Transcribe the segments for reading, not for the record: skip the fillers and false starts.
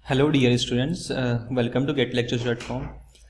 Hello dear students, welcome to getlectures.com।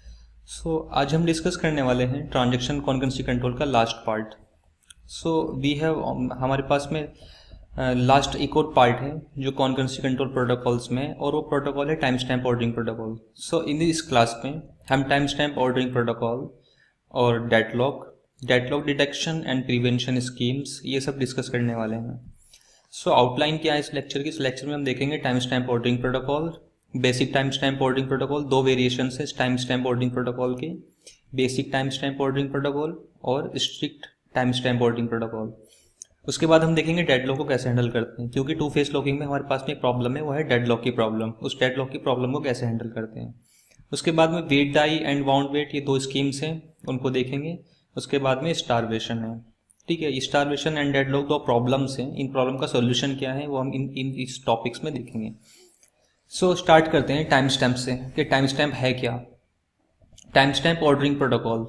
So आज हम discuss करने वाले हैं ट्रांजैक्शन कॉन्करेंसी कंट्रोल का last part. So we have हमारे पास में लास्ट एक और पार्ट है जो कॉन्करेंसी कंट्रोल प्रोटोकॉल्स में, और वो प्रोटोकॉल है time stamp ordering protocol. So in इस क्लास में हम टाइम स्टैम्प ऑर्डरिंग प्रोटोकॉल और deadlock detection and prevention schemes ये सब डिस्कस करने वाले हैं। सो आउटलाइन क्या है इस लेक्चर की? इस लेक्चर में हम देखेंगे time stamp ordering protocol, basic time stamp ordering protocol, दो वेरिएशंस है टाइम स्टैम्प ऑर्डरिंग प्रोटोकॉल के, basic time stamp ordering protocol और strict time stamp ordering protocol. उसके बाद हम देखेंगे डेडलॉक को कैसे हैंडल करते हैं, क्योंकि टू फेस लॉकिंग में हमारे पास में एक प्रॉब्लम है, वो है डेडलॉक की प्रॉब्लम। उस डेडलॉक की प्रॉब्लम को कैसे हैंडल करते हैं। उसके बाद में wait die and wound wait, ये दो स्कीम्स हैं, उनको देखेंगे। उसके बाद में स्टारवेशन है, ठीक है। स्टारवेशन एंड डेडलॉक दो प्रॉब्लम्स हैं, इन प्रॉब्लम का सॉल्यूशन क्या है वो हम इस टॉपिक्स में देखेंगे। सो स्टार्ट करते हैं टाइम स्टैम्प से कि टाइम स्टैम्प है क्या। Time stamp ordering protocol,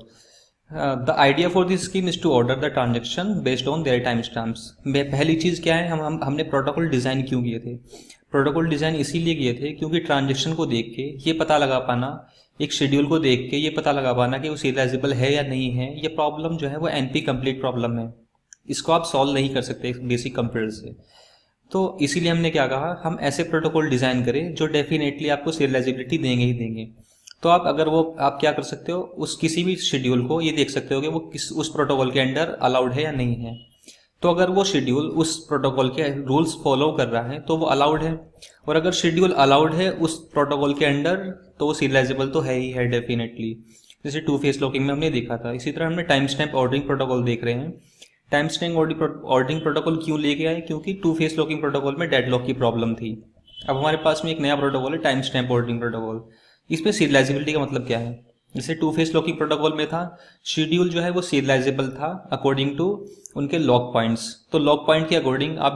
the idea for this scheme is to order the transaction based on their timestamps. पहली चीज क्या है, हमने प्रोटोकॉल डिजाइन क्यों किए थे? प्रोटोकॉल डिजाइन इसीलिए किए थे क्योंकि ट्रांजेक्शन को देख के ये पता लगा पाना, एक शेड्यूल को देख के ये पता लगा पाना कि वो सीरियलाइजेबल है या नहीं है, ये प्रॉब्लम जो है वो एनपी कंप्लीट प्रॉब्लम है, इसको आप सॉल्व नहीं कर सकते बेसिक कंप्यूटर से। तो इसीलिए हमने क्या कहा, हम ऐसे प्रोटोकॉल डिजाइन करें जो डेफिनेटली आपको सीरियलाइजेबिलिटी देंगे ही देंगे। तो आप क्या कर सकते हो, उस किसी भी शेड्यूल को ये देख सकते हो कि वो उस प्रोटोकॉल के अंडर अलाउड है या नहीं है। तो अगर वो शेड्यूल उस प्रोटोकॉल के रूल्स फॉलो कर रहा है तो वो अलाउड है, और अगर शेड्यूल अलाउड है उस प्रोटोकॉल के अंडर तो वो सीरियलाइजेबल तो है ही है डेफिनेटली, जैसे टू फेस लॉकिंग में हमने देखा था। इसी तरह हमने टाइम स्टैम्प ऑर्डरिंग प्रोटोकॉल देख रहे हैं। टाइम स्टैम्प ऑर्डरिंग प्रोटोकॉल क्यों लेके आए? क्योंकि टू फेस लॉकिंग प्रोटोकॉल में डेडलॉक की प्रॉब्लम थी। अब हमारे पास में एक नया प्रोटोकॉल है टाइम स्टैम्प ऑर्डरिंग प्रोटोकॉल। इसमें सीरियलाइजेबिलिटी का मतलब क्या है? जैसे टू फेस लॉकिंग प्रोटोकॉल में था, शेड्यूल जो है वो सीरियलाइजेबल था अकॉर्डिंग टू उनके लॉक पॉइंट्स। तो लॉक पॉइंट के अकॉर्डिंग आप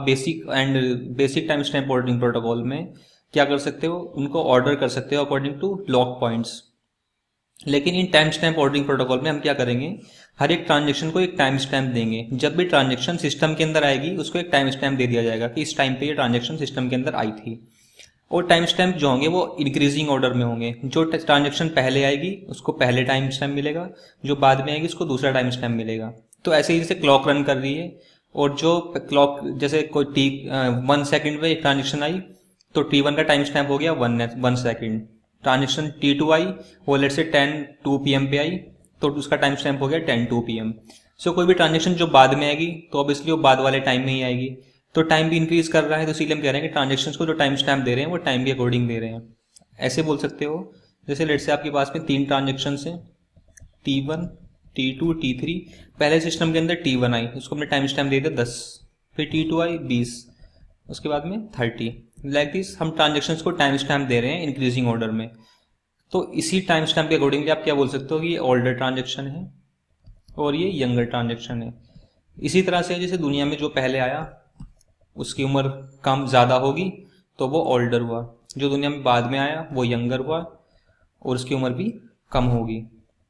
basic time stamp ordering protocol में क्या कर सकते हो, उनको ऑर्डर कर सकते हो अकॉर्डिंग टू लॉक पॉइंट्स। लेकिन in time stamp ordering protocol में हम क्या करेंगे, हर एक ट्रांजेक्शन को एक टाइम स्टैम्प देंगे। जब भी ट्रांजेक्शन सिस्टम के अंदर आएगी उसको एक टाइम स्टैम्प दे दिया जाएगा कि इस टाइम पे ये ट्रांजेक्शन सिस्टम के अंदर आई थी। और टाइम स्टैम्प जो होंगे वो इंक्रीजिंग ऑर्डर में होंगे। जो ट्रांजेक्शन पहले आएगी उसको पहले टाइम स्टैम्प मिलेगा, जो बाद में आएगी उसको दूसरा टाइम स्टैम्प मिलेगा। तो ऐसे ही जैसे क्लॉक रन कर रही है, और जो क्लॉक जैसे कोई 1 सेकंड में एक ट्रांजेक्शन आई तो T1 का टाइम स्टैम्प हो गया 1 सेकंड। ट्रांजेक्शन T2 आई, वो लेट से 10:02 PM पे आई तो उसका टाइम स्टैम्प हो गया 10:02 PM। सो कोई भी ट्रांजेक्शन जो बाद में आएगी तो ऑब्वियसली वो बाद वाले टाइम में ही आएगी, तो टाइम भी इंक्रीज कर रहा है। तो इसीलिए हम कह रहे हैं कि ट्रांजेक्शन्स को जो टाइम स्टैम्प दे रहे हैं वो टाइम के अकॉर्डिंग दे रहे हैं। ऐसे बोल सकते हो, जैसे लेट से आपके पास में 3 ट्रांजेक्शन हैं, T1, T2, T3। पहले सिस्टम के अंदर T1 आई, उसको हमने टाइम स्टैम्प दे दिया 10, फिर T2 आई 20, उसके बाद में 30। लाइक दिस हम ट्रांजेक्शन्स को टाइम स्टैम्प दे रहे हैं इंक्रीजिंग ऑर्डर में। तो इसी टाइम स्टैम्प के अकॉर्डिंगली आप क्या बोल सकते हो कि ये ओल्डर ट्रांजेक्शन है और ये यंगर ट्रांजेक्शन है। इसी तरह से जैसे दुनिया में जो पहले आया उसकी उम्र कम ज़्यादा होगी तो वो ओल्डर हुआ, जो दुनिया में बाद में आया वो यंगर हुआ और उसकी उम्र भी कम होगी।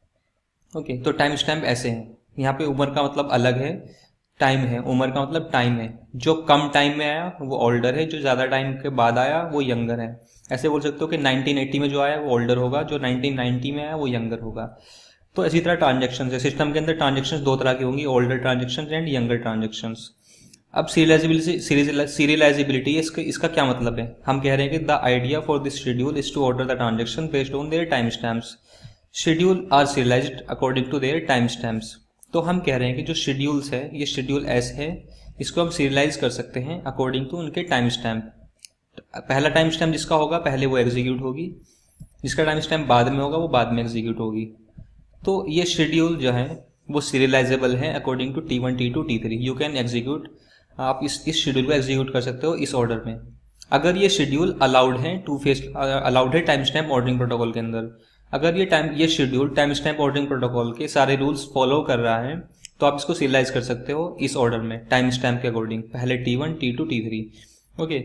ओके, तो टाइम स्टैम्प ऐसे हैं। यहाँ पे उम्र का मतलब अलग है, टाइम है, उम्र का मतलब टाइम है। जो कम टाइम में आया वो ओल्डर है, जो ज़्यादा टाइम के बाद आया वो यंगर है। ऐसे बोल सकते हो कि 1980 में जो आया वो ओल्डर होगा, जो 1990 में आया वो यंगर होगा। तो इसी तरह ट्रांजेक्शन है, सिस्टम के अंदर ट्रांजेक्शन दो तरह की होंगी, older transaction and younger transaction. अब सीरियलाइजेबिलिटी इसका क्या मतलब है? हम कह रहे हैं कि the idea for this schedule is to order the transaction based on their timestamps. Schedule are serialized according to their time stamps. तो हम कह रहे हैं कि जो शेड्यूल्स है, ये शेड्यूल एस है, इसको हम सीरियलाइज कर सकते हैं अकॉर्डिंग टू उनके टाइम स्टैम्प। पहला टाइम स्टैम्प जिसका होगा पहले वो एग्जीक्यूट होगी, जिसका टाइम स्टैम्प बाद में होगा वो बाद में एग्जीक्यूट होगी। तो ये शेड्यूल जो है वो सीरियलाइजेबल है according to T1, T2, T3। You can execute, आप इस शेड्यूल को एग्जीक्यूट कर सकते हो इस ऑर्डर में। अगर ये शेड्यूल अलाउड है अलाउड है टाइम स्टैम्प ऑर्डरिंग प्रोटोकॉल के अंदर, अगर ये schedule time stamp ordering protocol के सारे रूल्स फॉलो कर रहा है तो आप इसको सीरियलाइज कर सकते हो इस ऑर्डर में टाइम स्टैम्प के अकॉर्डिंग, पहले T1, T2, T3। Okay,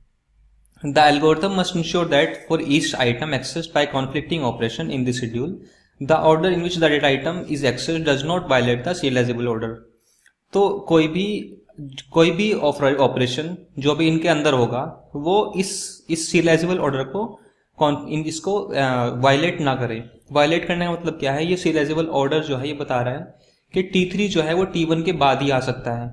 the algorithm must ensure that for each item accessed by conflicting operation in the schedule the order in which the data item is accessed does not violate the serializable order. तो कोई भी कोई भी operation जो भी इनके अंदर होगा वो इस सीरियलाइजेबल ऑर्डर को इसको वायलेट ना करे। वायलेट करने का मतलब क्या है, ये सीरियलाइजेबल ऑर्डर जो है ये बता रहा है कि T3 जो है वो T1 के बाद ही आ सकता है,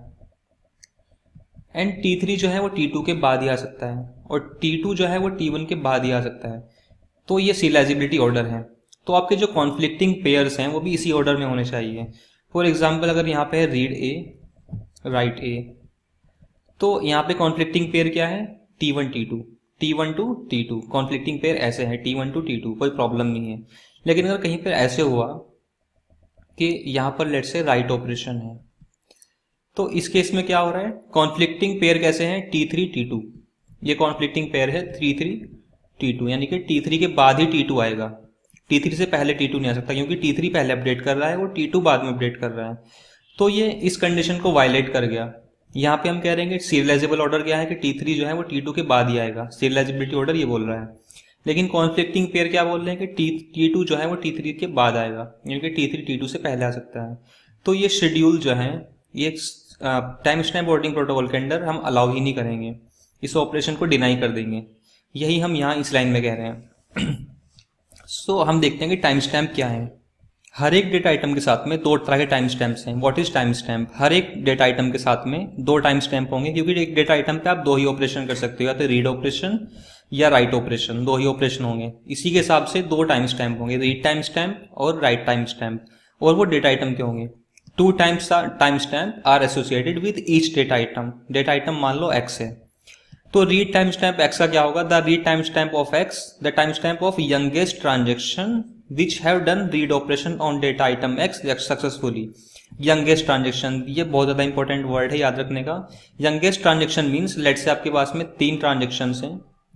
एंड T3 जो है वो T2 के बाद ही आ सकता है, और T2 जो है वो T1 के बाद ही आ सकता है। तो ये सीरियलाइजेबिलिटी ऑर्डर है। तो आपके जो कॉन्फ्लिक्टिंग पेयर्स हैं वो भी इसी ऑर्डर में होने चाहिए। फॉर एग्जाम्पल अगर यहाँ पे है रीड ए राइट ए, तो यहाँ पे कॉन्फ्लिक्टिंग पेयर क्या है, T1 T2, T1 to T2, conflicting pair ऐसे है T1 टू T2, कोई प्रॉब्लम नहीं है। लेकिन अगर कहीं पर ऐसे हुआ कि यहाँ पर लेट्स से राइट ऑपरेशन है, तो इस केस में क्या हो रहा है, कॉन्फ्लिक्टिंग पेयर कैसे हैं, T3 T2, ये कॉन्फ्लिक्टिंग पेयर है T3 T2, यानी कि T3 के बाद ही T2 आएगा, T3 से पहले T2 नहीं आ सकता, क्योंकि T3 पहले अपडेट कर रहा है, वो T2 बाद में अपडेट कर रहा है। तो ये इस कंडीशन को वायलेट कर गया। यहाँ पे हम कह रहे हैं कि सीरियलाइजेबल ऑर्डर क्या है कि T3 जो है वो T2 के बाद ही आएगा, सीरियलाइजेबिलिटी ऑर्डर ये बोल रहा है। लेकिन कॉन्फ्लिक्टिंग पेयर क्या बोल रहे हैं कि T2 जो है वो T3 के बाद आएगा, यानी कि T3 T2 से पहले आ सकता है। तो ये शेड्यूल जो है ये टाइम स्टैम्प ऑर्डरिंग प्रोटोकॉल के अंदर हम अलाउ ही नहीं करेंगे, इस ऑपरेशन को डिनाई कर देंगे। यही हम यहाँ इस लाइन में कह रहे हैं। सो हम देखते हैं कि टाइम स्टैम्प क्या है। हर एक डेटा आइटम के साथ में दो तरह के टाइम स्टैम्प्स हैं। व्हाट इज टाइम स्टैम्प, हर एक डेटा आइटम के साथ में दो टाइम स्टैम्प होंगे, क्योंकि एक डेटा आइटम पे आप दो ही ऑपरेशन कर सकते हो, या तो रीड ऑपरेशन या राइट ऑपरेशन, दो ही ऑपरेशन होंगे। इसी के हिसाब से दो टाइम स्टैम्प होंगे, रीड टाइम स्टैम्प और राइट टाइम स्टैम्प, और वो डेटा आइटम के होंगे। Two times timestamp are associated with each data item. Data item मान लो एक्स है, तो रीड टाइम स्टैम्प एक्स का क्या होगा, the read time stamp of X, the time stamp of youngest transaction which have done read operation on data item X successfully. Youngest transaction, ये बहुत ज्यादा इंपॉर्टेंट वर्ड है, याद रखने का। यंगेस्ट ट्रांजेक्शन मीन्स लेट से आपके पास में तीन ट्रांजेक्शन हैं,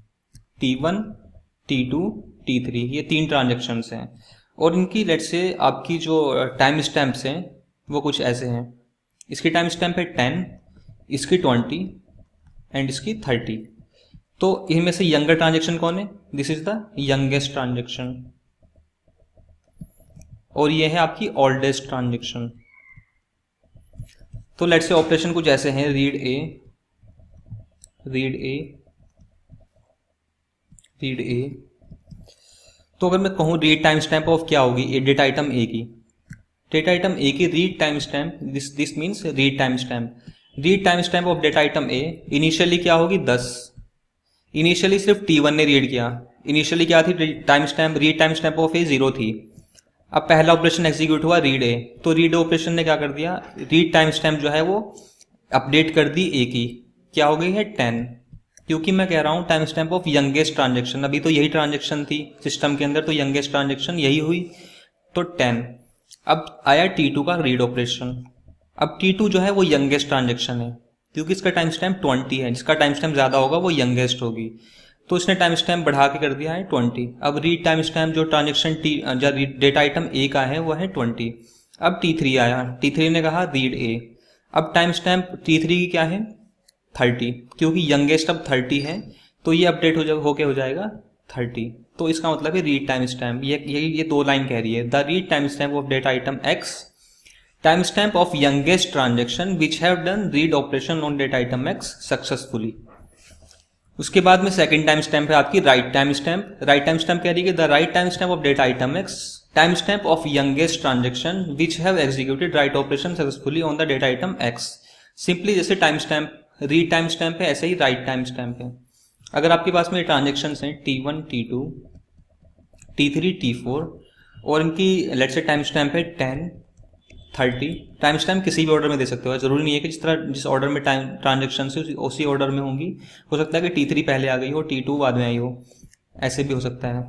T1 T2 T3, ये तीन ट्रांजेक्शन हैं, और इनकी लेट से आपकी जो टाइम स्टैम्प्स हैं वो कुछ ऐसे हैं। इसकी टाइम स्टैम्प है 10, इसकी 20 एंड इसकी 30। तो इनमें से यंगर ट्रांजेक्शन कौन है, this is the youngest transaction, और ये है आपकी ओल्डेस्ट ट्रांजेक्शन। तो लेट्स से ऑपरेशन कुछ ऐसे हैं, read A read A read A. तो अगर मैं कहूं रीड टाइम स्टैम्प ऑफ क्या होगी, डेटा आइटम ए की, डेटा आइटम ए की read time stamp, this means read time stamp, read time stamp of data item A initially क्या होगी 10। इनिशियली सिर्फ T1 ने रीड किया, इनिशियली क्या थी time stamp, read time stamp of A 0 थी। अब पहला ऑपरेशन एग्जीक्यूट हुआ रीड ए, तो रीड ऑपरेशन ने क्या कर दिया, रीड टाइम स्टैम्प जो है वो अपडेट कर दी ए की, क्या हो गई है 10, क्योंकि मैं कह रहा हूं time stamp of youngest transaction, अभी तो यही ट्रांजेक्शन थी सिस्टम के अंदर, तो यंगेस्ट ट्रांजेक्शन यही हुई, तो 10। अब आया T2 का रीड ऑपरेशन, अब T2 जो है वो यंगेस्ट ट्रांजेक्शन है, क्योंकि इसका टाइम स्टैम्प 20 है, जिसका टाइम स्टैम्प ज्यादा होगा वो यंगेस्ट होगी, तो इसने टाइम स्टैम्प बढ़ा के कर दिया है 20। अब रीड टाइम स्टैम्प जो ट्रांजेक्शन डेटा आइटम ए का है वो है 20। अब T3 आया, T3 ने कहा रीड ए, अब टाइम स्टैम्प T3 की क्या है 30, क्योंकि यंगेस्ट अब 30 है, तो ये अपडेट होके हो जाएगा 30। तो इसका मतलब है रीड टाइम स्टैम्प, ये दो लाइन कह रही है, the read time stamp of data item X, time stamp of youngest transaction which have done read operation on data item X successfully. उसके बाद में सेकंड टाइम स्टैम्प है आपकी write time stamp. Write time stamp कह रही है the write time stamp of data item X, time stamp of youngest transaction which have executed write operation successfully on the data item X. Simply जैसे time stamp read time stamp है, ऐसे ही right time stamp है। अगर आपके पास में transaction हैं T1 T2 T3 T4, और इनकी लेट्स से टाइम स्टैम्प है 10 30, टाइम स्टैम्प किसी भी ऑर्डर में दे सकते हो, जरूरी नहीं है कि जिस ऑर्डर में टाइम ट्रांजेक्शन से उसी ऑर्डर में होंगी, हो सकता है कि T3 पहले आ गई हो, T2 बाद में आई हो, ऐसे भी हो सकता है।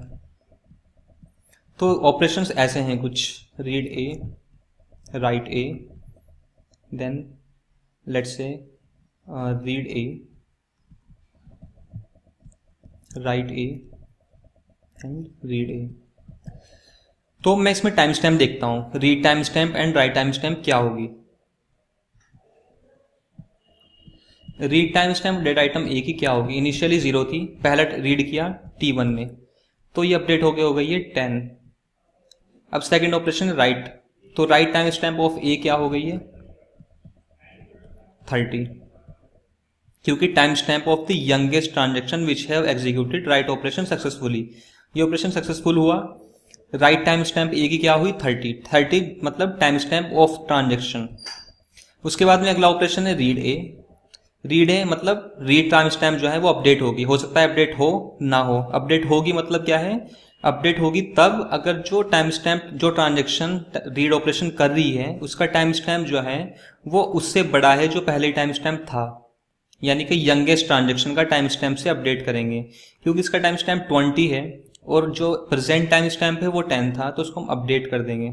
तो ऑपरेशंस ऐसे हैं कुछ, read A write A, then let's say read A write A and read A. तो मैं इसमें टाइम स्टैम्प देखता हूं, read time stamp and write time stamp क्या होगी। Read time stamp data item A की क्या होगी, इनिशियली 0 थी, पहला रीड किया T1 ने, तो ये अपडेट होके हो गई है 10। अब सेकंड ऑपरेशन राइट, तो write time stamp of A क्या हो गई है 30, क्योंकि time stamp of the youngest transaction which have executed write operation successfully, ये ऑपरेशन सक्सेसफुल हुआ, राइट टाइम स्टैम्प ए की क्या हुई 30 मतलब टाइम स्टैम्प ऑफ ट्रांजेक्शन। उसके बाद में अगला ऑपरेशन है रीड ए मतलब रीड टाइम स्टैम्प जो है वो अपडेट होगी, हो सकता है अपडेट हो ना हो, अपडेट होगी मतलब क्या है, अपडेट होगी तब अगर जो टाइम स्टैम्प जो ट्रांजेक्शन रीड ऑपरेशन कर रही है उसका टाइम स्टैम्प जो है वो उससे बड़ा है जो पहले टाइम स्टैम्प था, यानी कि यंगेस्ट ट्रांजेक्शन का टाइम स्टैम्प से अपडेट करेंगे। क्योंकि इसका टाइम स्टैम्प 20 है और जो प्रेजेंट टाइम स्टैम्प है वो 10 था, तो उसको हम अपडेट कर देंगे।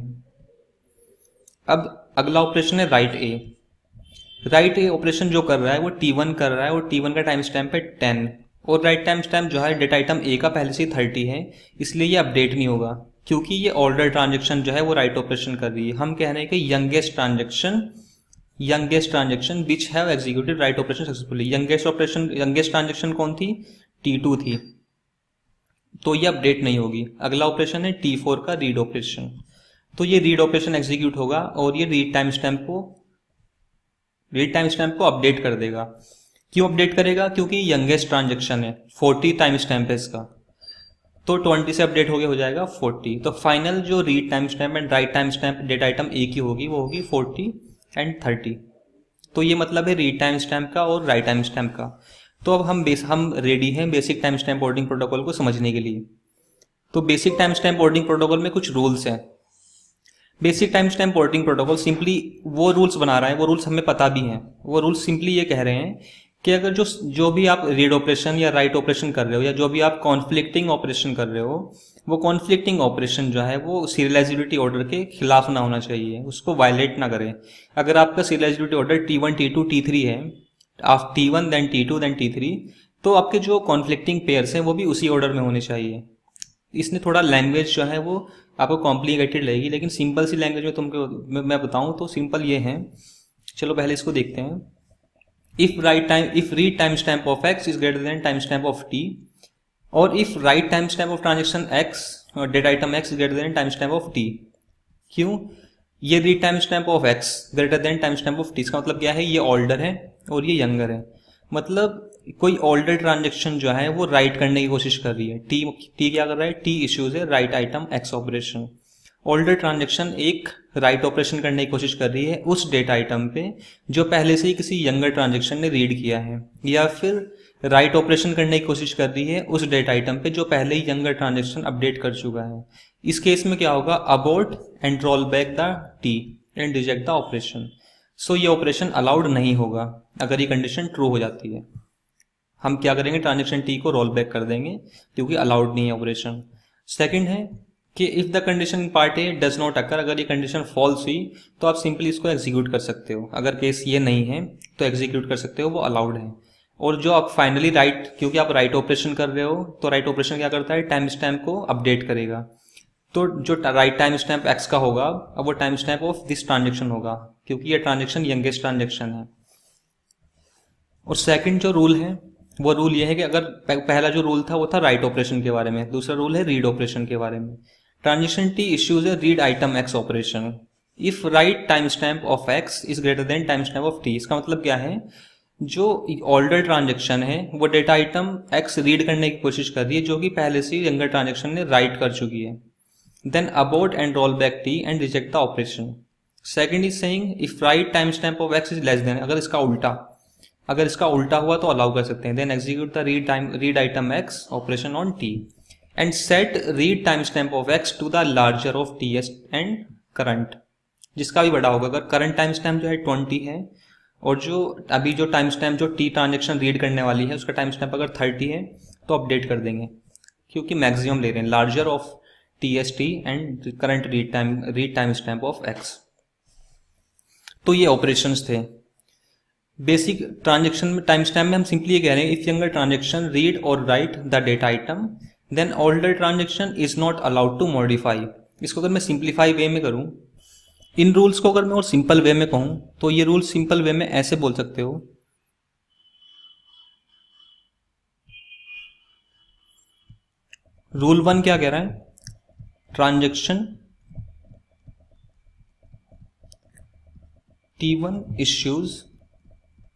अब अगला ऑपरेशन है राइट ए ऑपरेशन जो कर रहा है वो T1 कर रहा है और T1 का टाइम स्टैम्प है 10 और राइट टाइम स्टैम्प जो है डेटा आइटम ए का पहले से 30 है, इसलिए ये अपडेट नहीं होगा क्योंकि ये ऑर्डर ट्रांजेक्शन जो है वो राइट ऑपरेशन कर रही है। हम कह रहे हैं कि youngest transaction which have executed write operation successfully, youngest transaction कौन थी, T2 थी, तो ये अपडेट नहीं होगी। अगला ऑपरेशन है T4 का रीड ऑपरेशन, तो ये रीड ऑपरेशन एग्जीक्यूट होगा और ये रीड टाइम स्टैम्प को अपडेट कर देगा। क्यों अपडेट करेगा, क्योंकि यंगेस्ट ट्रांजेक्शन है, 40 टाइम स्टैम्प है इसका, तो 20 से अपडेट हो जाएगा 40। तो फाइनल जो read time stamp and write time stamp data item A की होगी वो होगी 40 एंड 30। तो ये मतलब है रीड टाइम स्टैम्प का और राइट टाइम स्टैम्प का। तो अब हम रेडी हैं basic time stamp ordering protocol को समझने के लिए। तो basic time stamp ordering protocol में कुछ रूल्स हैं। Basic time stamp ordering protocol simply वो रूल्स बना रहा है, वो रूल्स हमें पता भी हैं। वो रूल्स सिंपली ये कह रहे हैं कि अगर जो भी आप रीड ऑपरेशन या राइट ऑपरेशन कर रहे हो या जो भी आप कॉन्फ्लिक्टिंग ऑपरेशन कर रहे हो, वो कॉन्फ्लिक्टिंग ऑपरेशन जो है वो सीरियलाइजिबिलिटी ऑर्डर के खिलाफ ना होना चाहिए, उसको वायलेट ना करे। अगर आपका सीरियलाइजिबिलिटी ऑर्डर T1 T2 T3 है, आप T1 then T2 then T3, तो आपके जो कॉन्फ्लिक्टिंग पेयर्स हैं वो भी उसी ऑर्डर में होने चाहिए। इसमें थोड़ा लैंग्वेज जो है वो आपको कॉम्प्लिकेटेड लगेगी, लेकिन सिंपल सी लैंग्वेज में तुमको मैं बताऊं तो सिंपल ये है। चलो पहले इसको देखते हैं। If read time stamp of x is greater than time stamp of t, और if write time stamp of transaction x और data item x is greater than time stamp of t। क्यों, ये read time stamp of x greater than time stamp of t, इसका मतलब क्या है, ये older है और ये यंगर है। मतलब कोई ओल्डर ट्रांजेक्शन जो है वो राइट करने की कोशिश कर रही है, टी क्या कर रहा है, टी इश्यूज है write item X operation. Older transaction एक राइट ऑपरेशन करने की कोशिश कर रही है उस डेटा आइटम पे जो पहले से ही किसी यंगर ट्रांजेक्शन ने रीड किया है, या फिर राइट ऑपरेशन करने की कोशिश कर रही है उस डेटा आइटम पे जो पहले ही यंगर ट्रांजेक्शन अपडेट कर चुका है। इस केस में क्या होगा, abort and roll back the T and reject the operation. So ये ऑपरेशन अलाउड नहीं होगा अगर ये कंडीशन ट्रू हो जाती है। हम क्या करेंगे, ट्रांजेक्शन टी को रोल बैक कर देंगे क्योंकि अलाउड नहीं है ऑपरेशन। सेकंड है कि if the condition part A does not occur, अगर ये कंडीशन फॉल्स हुई तो आप सिंपली इसको एग्जीक्यूट कर सकते हो। अगर केस ये नहीं है तो एग्जीक्यूट कर सकते हो, वो अलाउड है। और जो आप फाइनली राइट, क्योंकि आप राइट ऑपरेशन कर रहे हो तो राइट ऑपरेशन क्या करता है, टाइम स्टैम्प को अपडेट करेगा। तो जो राइट टाइम स्टैम्प एक्स का होगा अब वो time stamp of this transaction होगा, क्योंकि ये ट्रांजेक्शन यंगेस्ट ट्रांजेक्शन है। और सेकंड जो रूल है वो रूल ये है कि अगर पहला जो रूल था वो था राइट ऑपरेशन के बारे में, दूसरा रूल है रीड ऑपरेशन के बारे में। Transaction T issues a read item X operation if write time stamp of X is greater than time stamp of T. इसका मतलब क्या है, जो ओल्डर ट्रांजेक्शन है वो डेटा आइटम एक्स रीड करने की कोशिश कर रही है जो कि पहले से यंगर ट्रांजेक्शन ने राइट कर चुकी है। Then abort and roll back T and reject the operation. Second is saying if write time stamp of X is less than, अगर इसका उल्टा हुआ तो अलाउ कर सकते हैं। Then execute the read item X operation on T and set read time stamp of X to the larger of T S and current, जिसका भी बड़ा होगा। अगर करंट टाइम स्टैम्प जो है 20 है और जो अभी जो टाइम स्टैम्प जो टी ट्रांजेक्शन रीड करने वाली है उसका टाइम स्टैम्प अगर 30 है तो अपडेट कर देंगे, क्योंकि मैक्सिमम ले रहे हैं, larger of T S T and current read time stamp of X. तो ये ऑपरेशंस थे। बेसिक ट्रांजेक्शन में टाइम स्टैम्प में हम सिंपली ये कह रहे हैं इफ यंगर ट्रांजेक्शन रीड और write the data item then older transaction is not allowed to modify. इसको अगर मैं सिंप्लीफाई वे में करूं, इन रूल्स को अगर मैं और सिंपल वे में कहूं तो ये रूल सिंपल वे में ऐसे बोल सकते हो, रूल 1 क्या कह रहा है, transaction T1 issues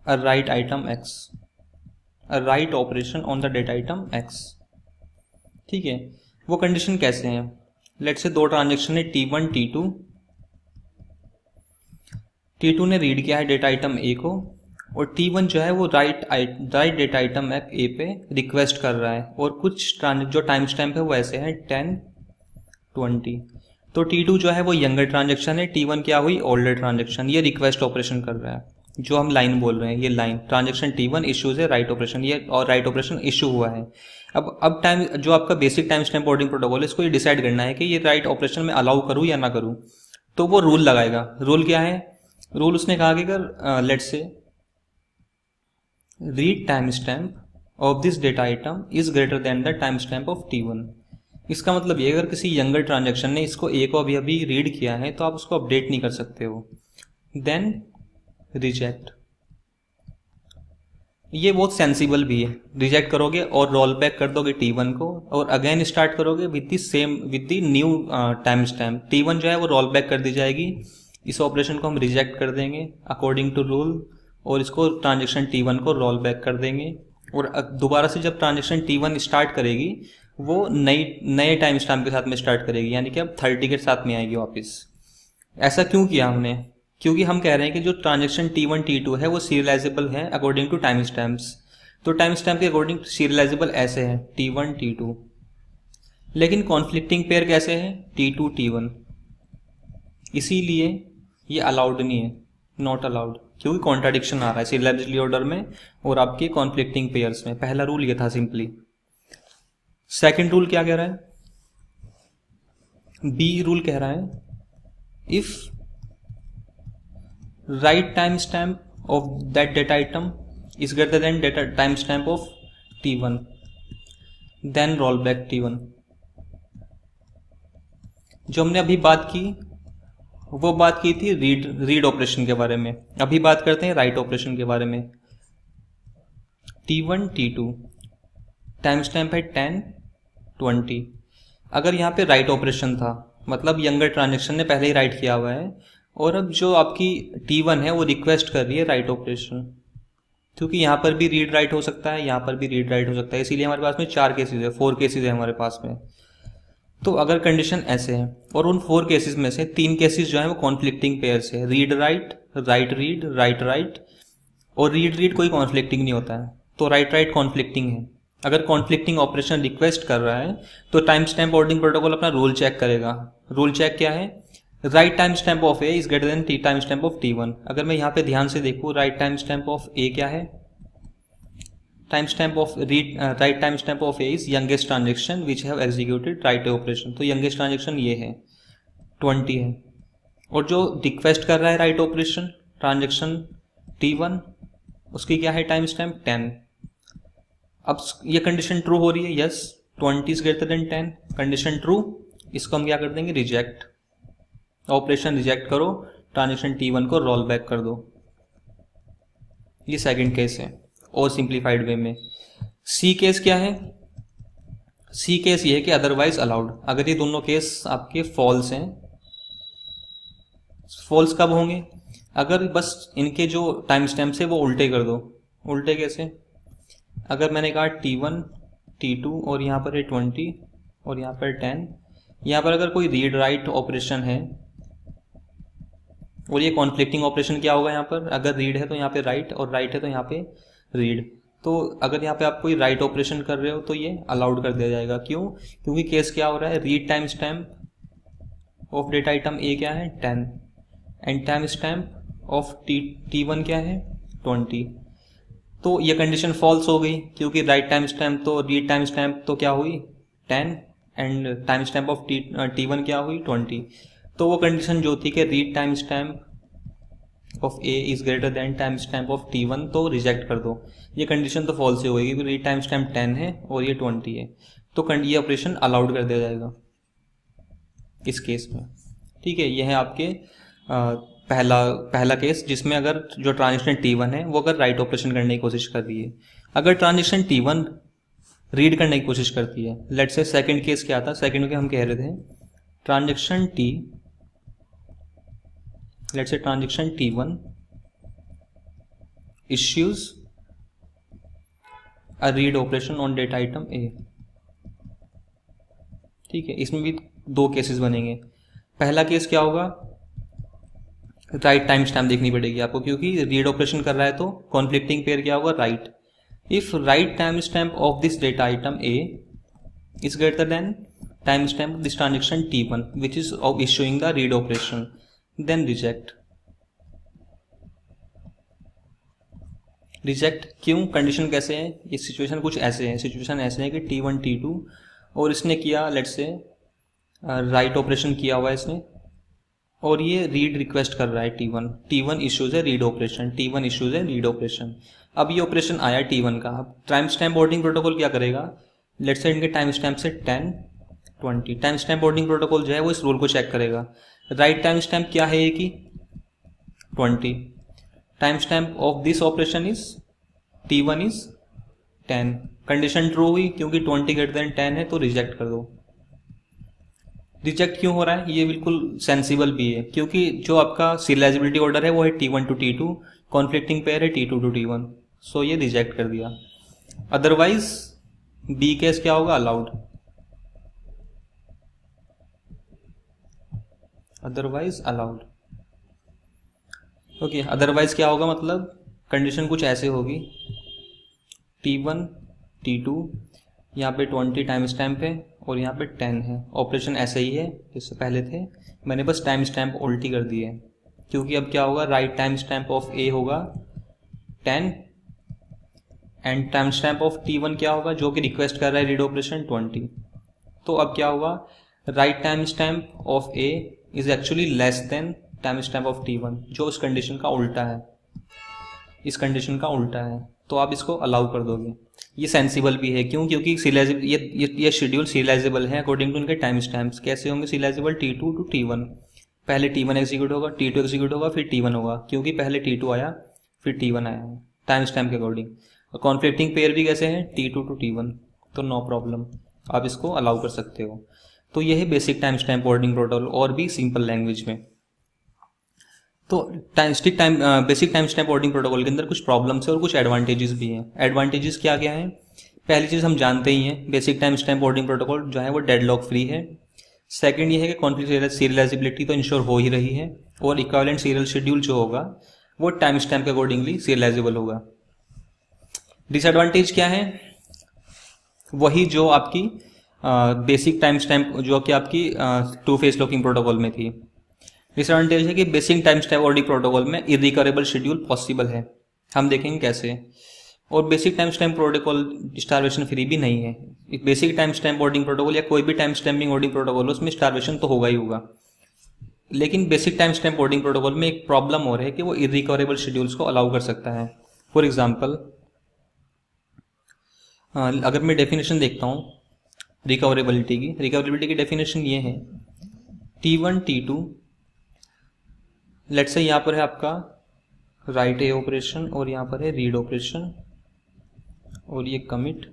a write item x, a write operation on the data item x। ठीक है, वो कंडीशन कैसे हैं? लेट्स से दो ट्रांजेक्शन है T1 T2। T2 ने रीड किया है डेटा आइटम ए को, और T1 जो है वो राइट डेटा आइटम ए पे रिक्वेस्ट कर रहा है, और कुछ जो टाइम स्टैम्प है वो ऐसे है 10 20। तो T2 जो है वो यंगर ट्रांजेक्शन है, T1 क्या हुई? Older transaction. ये रिक्वेस्ट ऑपरेशन कर रहा है, जो हम लाइन बोल रहे हैं, ये लाइन ट्रांजेक्शन T1 इश्यूज है राइट ऑपरेशन, ये और राइट ऑपरेशन इशू हुआ है। अब टाइम जो आपका basic time stamp ordering protocol है, इसको ये डिसाइड करना है कि ये राइट ऑपरेशन में अलाउ करूँ या ना करूँ। तो वो रूल लगाएगा। रूल क्या है? रूल उसने कहा कि अगर let's say read time stamp of this data item is greater than the time stamp of T1। इसका मतलब ये, अगर किसी यंगर ट्रांजेक्शन ने इसको ए को अभी अभी रीड किया है तो आप उसको अपडेट नहीं कर सकते हो। देन रिजेक्ट, ये बहुत सेंसिबल भी है। रिजेक्ट करोगे और रोल बैक कर दोगे T1 को, और अगेन स्टार्ट करोगे with the new time stamp. T1 जो है वो रोल बैक कर दी जाएगी। इस ऑपरेशन को हम रिजेक्ट कर देंगे अकॉर्डिंग टू रूल, और इसको ट्रांजेक्शन T1 को रोल बैक कर देंगे। और दोबारा से जब ट्रांजेक्शन T1 स्टार्ट करेगी, वो नए टाइम स्टैम्प के साथ में स्टार्ट करेगी, यानी कि अब 30 के साथ में आएगी वापस। ऐसा क्यों किया हमने? क्योंकि हम कह रहे हैं कि जो ट्रांजेक्शन T1 T2 है वो सीरियलाइजेबल है अकॉर्डिंग टू टाइम स्टैम्प्स। तो टाइम स्टैम्प के अकॉर्डिंग सीरियलाइजेबल ऐसे है T1 T2, लेकिन कॉन्फ्लिक्टिंग पेयर कैसे है? T2 T1। इसीलिए ये अलाउड नहीं है, नॉट अलाउड, क्योंकि कॉन्ट्राडिक्शन आ रहा है सीरियलाइजली ऑर्डर में और आपके कॉन्फ्लिक्टिंग पेयर्स में। पहला रूल ये था सिंपली। सेकंड रूल क्या कह रहा है? बी रूल कह रहा है if write time stamp of that data item is greater than data time stamp of T1 then roll back T1। जो हमने अभी बात की वो बात की थी रीड ऑपरेशन के बारे में। अभी बात करते हैं राइट ऑपरेशन के बारे में। T1 T2 टाइम स्टैम्प है 10 20। अगर यहाँ पे राइट ऑपरेशन था, मतलब यंगर ट्रांजेक्शन ने पहले ही राइट किया हुआ है, और अब जो आपकी T1 है वो रिक्वेस्ट कर रही है राइट ऑपरेशन, क्योंकि यहाँ पर भी रीड राइट हो सकता है, यहाँ पर भी रीड राइट हो सकता है, इसीलिए हमारे पास में 4 केसेज है, 4 केसेज है हमारे पास में। तो अगर कंडीशन ऐसे है, और उन 4 केसेस में से 3 केसेस जो है वो कॉन्फ्लिक्टिंग पेयर्स है, read write, write read, write write, और रीड रीड कोई कॉन्फ्लिक्टिंग नहीं होता है, तो राइट राइट कॉन्फ्लिक्टिंग है। अगर कॉन्फ्लिक्टिंग ऑपरेशन रिक्वेस्ट कर रहा है तो टाइम स्टैम्प ऑर्डरिंग प्रोटोकॉल अपना रूल चेक करेगा। रूल चेक क्या है? Write time stamp of A is greater than time stamp of T1। अगर मैं यहाँ पे ध्यान से देखूँ, write time stamp of A क्या है? Time stamp of write time stamp of A is youngest transaction which have executed write operation. तो यंगेस्ट ट्रांजेक्शन ये है 20 है, और जो रिक्वेस्ट कर रहा है राइट ऑपरेशन ट्रांजेक्शन T1, उसकी क्या है टाइम स्टैम्प 10। अब ये कंडीशन ट्रू हो रही है, yes 20 is greater than 10, condition true. इसको हम क्या कर देंगे? रिजेक्ट, ऑपरेशन रिजेक्ट करो, ट्रांजेक्शन T1 को रोल बैक कर दो। ये सेकंड केस है, और सिंप्लीफाइड वे में। सी केस क्या है? सी केस ये है कि अदरवाइज अलाउड। अगर ये दोनों केस आपके फॉल्स हैं, फॉल्स कब होंगे? अगर बस इनके जो टाइम स्टैम्प है वो उल्टे कर दो। उल्टे कैसे? अगर मैंने कहा T1 T2 और यहाँ पर है 20 और यहाँ पर 10, यहाँ पर अगर कोई रीड राइट ऑपरेशन है, और ये कॉन्फ्लिक्टिंग ऑपरेशन क्या होगा? यहाँ पर अगर रीड है तो यहाँ पे राइट, और राइट है तो यहाँ पे रीड। तो अगर यहाँ पे आप कोई राइट ऑपरेशन कर रहे हो तो ये अलाउड कर दिया जाएगा। क्यों? क्योंकि केस क्या हो रहा है? Read time stamp of data item A क्या है? 10, and time stamp of T1 क्या है? 20। तो ये कंडीशन फॉल्स हो गई, क्योंकि राइट टाइम स्टैम्प तो रीड टाइम स्टैम्प तो क्या हुई? 10, and time stamp of T1 क्या हुई? 20। तो वो कंडीशन जो थी कि read time stamp of A is greater than time stamp of T1, तो रिजेक्ट कर दो। ये कंडीशन तो फॉल्स ही हो गई, क्योंकि रीड टाइम स्टैम्प 10 है और ये 20 है, तो ये ऑपरेशन अलाउड कर दिया जाएगा इस केस में। ठीक है, ये है आपके पहला केस, जिसमें अगर जो ट्रांजेक्शन T1 है वो अगर राइट ऑपरेशन करने की कोशिश कर रही है। अगर ट्रांजेक्शन T1 रीड करने की कोशिश करती है, लेट्स से सेकंड केस क्या था? सेकंड में हम कह रहे थे transaction T1 issues a read operation on data item A। ठीक है, इसमें भी दो केसेस बनेंगे। पहला केस क्या होगा, राइट टाइम स्टैम्प देखनी पड़ेगी आपको, क्योंकि रीड ऑपरेशन कर रहा है तो कॉन्फ्लिक्टिंग पेयर क्या होगा, right. If write time stamp of this data item A is greater than time stamp of this transaction T1 which is of issuing the read operation, then reject। Reject क्यों, condition कैसे है, ये situation कुछ ऐसे है, situation ऐसे है कि T1 T2 और इसने किया लेट्स से राइट ऑपरेशन किया हुआ है इसने, और ये रीड रिक्वेस्ट कर रहा है T1 इश्यूज है रीड ऑपरेशन, T1 इश्यूज है रीड ऑपरेशन। अब ये ऑपरेशन आया T1 का, अब टाइम स्टैम्प बोर्डिंग प्रोटोकॉल क्या करेगा, लेट्स से इनके टाइम स्टैम्प से 10 20, टाइम स्टैम्प बोर्डिंग प्रोटोकॉल जो है वो इस रूल को चेक करेगा। राइट टाइम स्टैम्प क्या है ये कि 20, time stamp of this operation is T1 is 10, condition true हुई क्योंकि 20 ग्रेटर देन 10 है तो रिजेक्ट कर दो। रिजेक्ट क्यों हो रहा है, ये बिल्कुल सेंसिबल भी है, क्योंकि जो आपका सीरियलाइजेबिलिटी ऑर्डर है वो है T1 to T2, conflicting pair है T2 टू T1, सो ये रिजेक्ट कर दिया। अदरवाइज बी केस क्या होगा, allowed. Otherwise allowed, okay. Otherwise क्या होगा, मतलब कंडीशन कुछ ऐसे होगी, T1 T2 यहाँ पे 20 टाइम स्टैम्प है और यहाँ पे 10 है, ऑपरेशन ऐसे ही है जैसे पहले थे, मैंने बस टाइम स्टैम्प उल्टी कर दी है, क्योंकि अब क्या होगा, write time stamp of A होगा 10 and time stamp of T1 क्या होगा, जो कि रिक्वेस्ट कर रहा है रीड ऑपरेशन 20। तो अब क्या होगा, write time stamp of A is actually less than time stamp of T1, जो इस कंडीशन का उल्टा है, इस कंडीशन का उल्टा है, तो आप इसको अलाउ कर दोगे। ये सेंसिबल भी है, क्यों, क्योंकि सीरियलाइजेबल ये शेड्यूल सीरियलाइजेबल है अकॉर्डिंग टू उनके टाइम स्टैम्प्स। कैसे होंगे सीरियलाइजेबल, T2 टू T1, पहले T1 एग्जीक्यूट होगा, T2 एग्जीक्यूट होगा, फिर T1 होगा, क्योंकि पहले T2 आया फिर T1 आया है टाइम स्टैम्प के अकॉर्डिंग। और कॉन्फ्लिक्टिंग पेयर भी कैसे हैं, T2 टू T1, तो नो प्रॉब्लम, आप इसको अलाउ कर सकते हो। तो ये है basic time stamp boarding protocol, और भी सिंपल लैंग्वेज में। तो basic time stamp boarding protocol के अंदर कुछ प्रॉब्लम्स है और कुछ एडवांटेजेस भी हैं। एडवांटेजेस क्या क्या हैं, पहली चीज़ हम जानते ही हैं, basic time stamp boarding protocol जो है वो डेडलॉक फ्री है। सेकंड ये है कि कॉन्फ्लिक्ट सीरियलाइजेबिलिटी तो इंश्योर हो ही रही है, और इक्विवेलेंट सीरियल शेड्यूल जो होगा वो टाइम स्टैम्प के अकॉर्डिंगली सीरियलाइजेबल होगा। डिसएडवांटेज क्या है, वही जो आपकी बेसिक टाइम स्टैम्प जो कि आपकी टू फेज लॉकिंग प्रोटोकॉल में थी। डिसएडवांटेज है कि basic time stamp boarding protocol में इरिकवरेबल शेड्यूल पॉसिबल है, हम देखेंगे कैसे। और basic time stamp protocol starvation free भी नहीं है। Basic time stamp boarding protocol या कोई भी टाइम स्टैम्पिंग बोर्डिंग प्रोटोकॉल उसमें स्टारवेशन तो होगा ही होगा, लेकिन basic time stamp boarding protocol में एक प्रॉब्लम हो रही है कि वो इरिकवरेबल शेड्यूल्स को अलाउ कर सकता है। फॉर एग्जाम्पल अगर मैं डेफिनेशन देखता हूँ रिकवरेबिलिटी की डेफिनेशन ये है, T1 T2 लेट्स से यहाँ पर है आपका राइट ए ऑपरेशन और यहाँ पर है रीड ऑपरेशन, और ये कमिट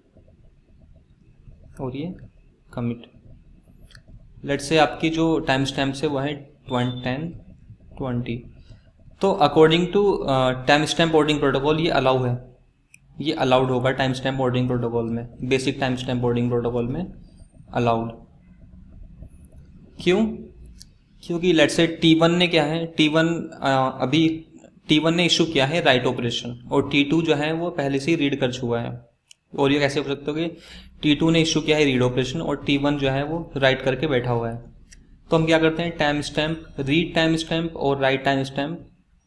और ये कमिट। लेट्स से आपकी जो टाइम स्टैम्प है वह है 10 20। तो according to time stamp boarding protocol ये अलाउ है, ये अलाउड होगा टाइम स्टैम्प बोर्डिंग प्रोटोकॉल में, basic time stamp boarding protocol में अलाउड। क्यों, क्योंकि लेट्स से T1 ने क्या है, अभी T1 ने इशू किया है राइट ऑपरेशन, और T2 जो है वो पहले से ही रीड कर चुका है। और ये कैसे हो सकता है कि T2 ने इशू किया है रीड ऑपरेशन और T1 जो है वो राइट करके बैठा हुआ है। तो हम क्या करते हैं, time stamp read time stamp और write time stamp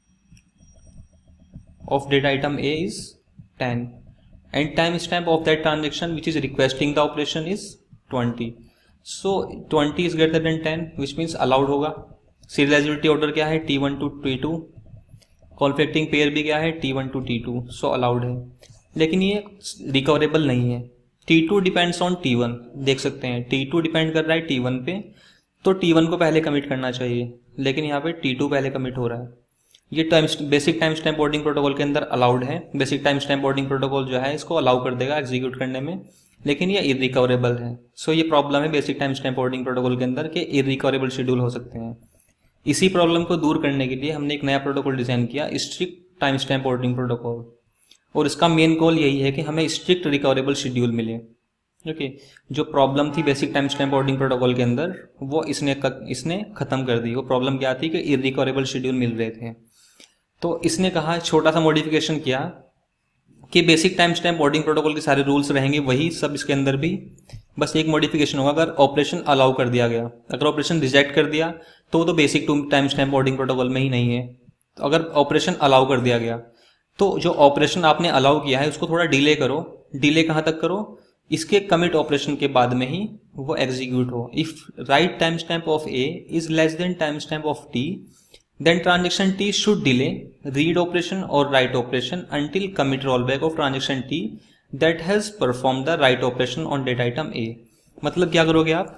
of data item A is 10 and time stamp of that transaction which is requesting the operation is 20. So 20 is greater than 10 which means allowed होगा। Serializability order क्या है, T1 to T2, conflicting pair भी क्या है, T1 to T2, so allowed है। लेकिन ये recoverable नहीं है। T2 डिपेंड्स ऑन T1, देख सकते हैं T2 डिपेंड कर रहा है T1 पे, तो T1 को पहले कमिट करना चाहिए, लेकिन यहाँ पे T2 पहले कमिट हो रहा है। ये basic time stamp boarding protocol के अंदर अलाउड है। Basic time stamp boarding protocol जो है इसको अलाउ कर देगा एग्जीक्यूट करने में, लेकिन ये इरिकवरेबल है। सो ये प्रॉब्लम है basic time stamp boarding protocol के अंदर कि इरिकवरेबल शेड्यूल हो सकते हैं। इसी प्रॉब्लम को दूर करने के लिए हमने एक नया प्रोटोकॉल डिजाइन किया, strict time stamp boarding protocol. और इसका मेन गोल यही है कि हमें स्ट्रिक्ट रिकवरेबल शेड्यूल मिले। ओके, जो प्रॉब्लम थी basic time stamp ordering protocol के अंदर वो इसने खत्म कर दी। वो प्रॉब्लम क्या थी कि इररिकवरेबल शेड्यूल मिल रहे थे। तो इसने कहा, छोटा सा मॉडिफिकेशन किया कि basic time stamp ordering protocol के सारे रूल्स रहेंगे वही सब इसके अंदर भी, बस एक मॉडिफिकेशन होगा अगर ऑपरेशन अलाउ कर दिया गया। अगर ऑपरेशन रिजेक्ट कर दिया तो वो तो basic time stamp ordering protocol में ही नहीं है। तो अगर ऑपरेशन अलाउ कर दिया गया तो जो ऑपरेशन आपने अलाउ किया है उसको थोड़ा डिले करो। डिले कहाँ तक करो? इसके कमिट ऑपरेशन के बाद में ही वो एग्जीक्यूट हो। If write time stamp of A is less than time stamp of T, then transaction T should delay read operation or write operation until commit rollback of transaction T that has performed the write operation on data item A। मतलब क्या करोगे आप?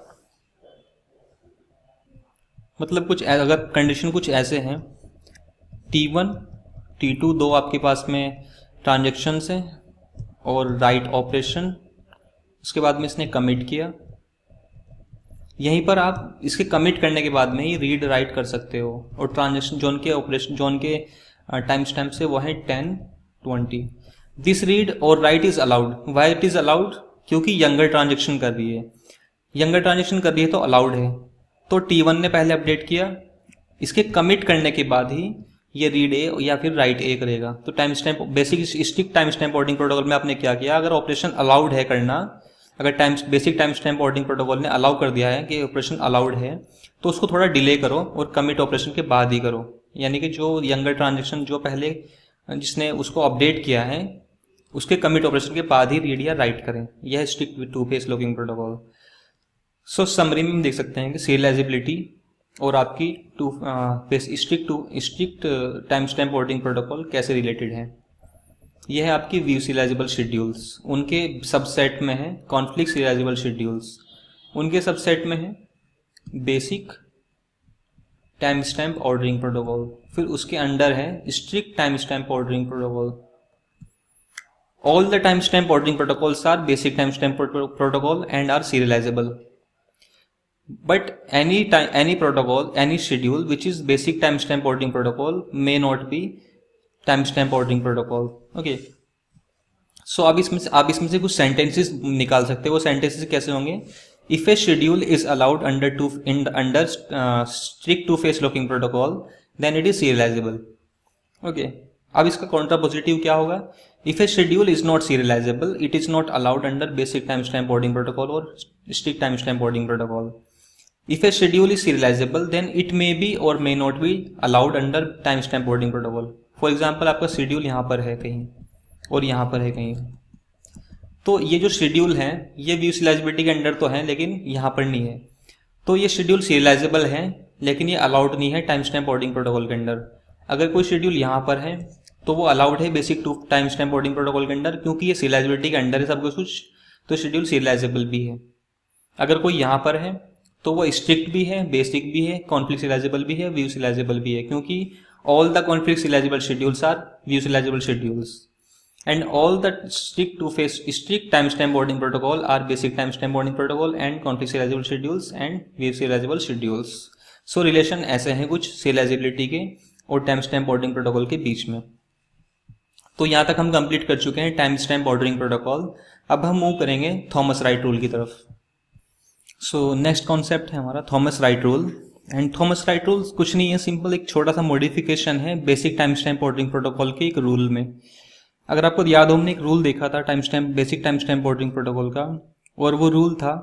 मतलब कुछ अगर condition कुछ ऐसे हैं, T1 T2 दो आपके पास में ट्रांजेक्शन है और राइट ऑपरेशन, उसके बाद में इसने कमिट किया। यहीं पर आप इसके कमिट करने के बाद में ही रीड राइट कर सकते हो। और ट्रांजेक्शन जोन के ऑपरेशन जोन के टाइम स्टैम्प से वो है 10-20। दिस रीड और write is allowed. Why it is allowed? क्योंकि यंगर ट्रांजेक्शन कर रही है। यंगर ट्रांजेक्शन कर रही है तो अलाउड है। तो T1 ने पहले अपडेट किया, इसके कमिट करने के बाद ही ये रीड ए या फिर राइट ए करेगा। तो time stamp basic strict time stamp ordering protocol में आपने क्या किया? अगर ऑपरेशन अलाउड है करना, अगर basic time stamp ordering protocol ने अलाउ कर दिया है कि ऑपरेशन अलाउड है तो उसको थोड़ा डिले करो और कमिट ऑपरेशन के बाद ही करो। यानी कि जो यंगर ट्रांजेक्शन जो पहले जिसने उसको अपडेट किया है उसके कमिट ऑपरेशन के बाद ही रीड या राइट करें। यह है strict two phase locking protocol. So summary में हम देख सकते हैं कि सीरियलाइजेबिलिटी और आपकी strict time stamp ordering protocol कैसे रिलेटेड है। यह है आपकी व्यू सीरियलाइजेबल शेड्यूल्स। उनके सबसेट में है कॉन्फ्लिक्ट सीरियलाइजेबल शेड्यूल्स, उनके सबसेट में है basic time stamp ordering protocol, फिर उसके अंडर है strict time stamp ordering protocol. All the time stamp ordering protocols are basic time stamp protocol and are serializable, but any protocol, any schedule which is basic time stamp ordering protocol may not be time stamp ordering protocol। okay, so आप इसमें से कुछ sentences निकाल सकते हो। वो sentences कैसे होंगे? if a schedule is allowed under strict two phase locking protocol then it is serializable। okay, अब इसका contrapositive क्या होगा? if a schedule is not serializable it is not allowed under basic time stamp ordering protocol or strict time stamp ordering protocol। If a schedule is serializable then it may be or may not be allowed under time stamp ordering protocol। For example, आपका schedule यहाँ पर है कहीं और यहाँ पर है कहीं, तो ये जो शेड्यूल है ये व्यू सीरियलाइजेबिलिटी के अंडर तो है लेकिन यहाँ पर नहीं है। तो ये शेड्यूल सीरियलाइजेबल है लेकिन ये अलाउड नहीं है टाइम स्टैम्प ऑर्डरिंग प्रोटोकॉल के अंडर। अगर कोई शेड्यूल यहाँ पर है तो वो अलाउड है basic to time stamp ordering protocol के अंडर, क्योंकि ये सीरियलाइजेबिलिटी के अंडर है सब कुछ, तो शेड्यूल सीरियलाइजेबल भी है। अगर कोई यहाँ पर है तो वो स्ट्रिक्ट भी है, बेसिक भी है, कॉन्फ्लिक्ट सीरियलाइजेबल भी है, व्यू सीरियलाइजेबल भी है, क्योंकि all the conflict serializable schedules are view serializable schedules and all the strict time stamp ordering protocol are basic time stamp ordering protocol and conflict serializable schedules and view serializable schedules. So relation ऐसे हैं कुछ serialisability के और time stamp ordering protocol के बीच में। तो यहाँ तक हम कंप्लीट कर चुके हैं टाइम स्टैम्प ऑर्डरिंग प्रोटोकॉल। अब हम मूव करेंगे थॉमस राइट रूल की तरफ। सो नेक्स्ट कॉन्सेप्ट है हमारा Thomas write rule. And Thomas write rule कुछ नहीं है, सिंपल एक छोटा सा मॉडिफिकेशन है basic time stamp ordering protocol के एक रूल में। अगर आपको याद हो, हमने एक रूल देखा था basic time stamp ordering protocol का, और वो रूल था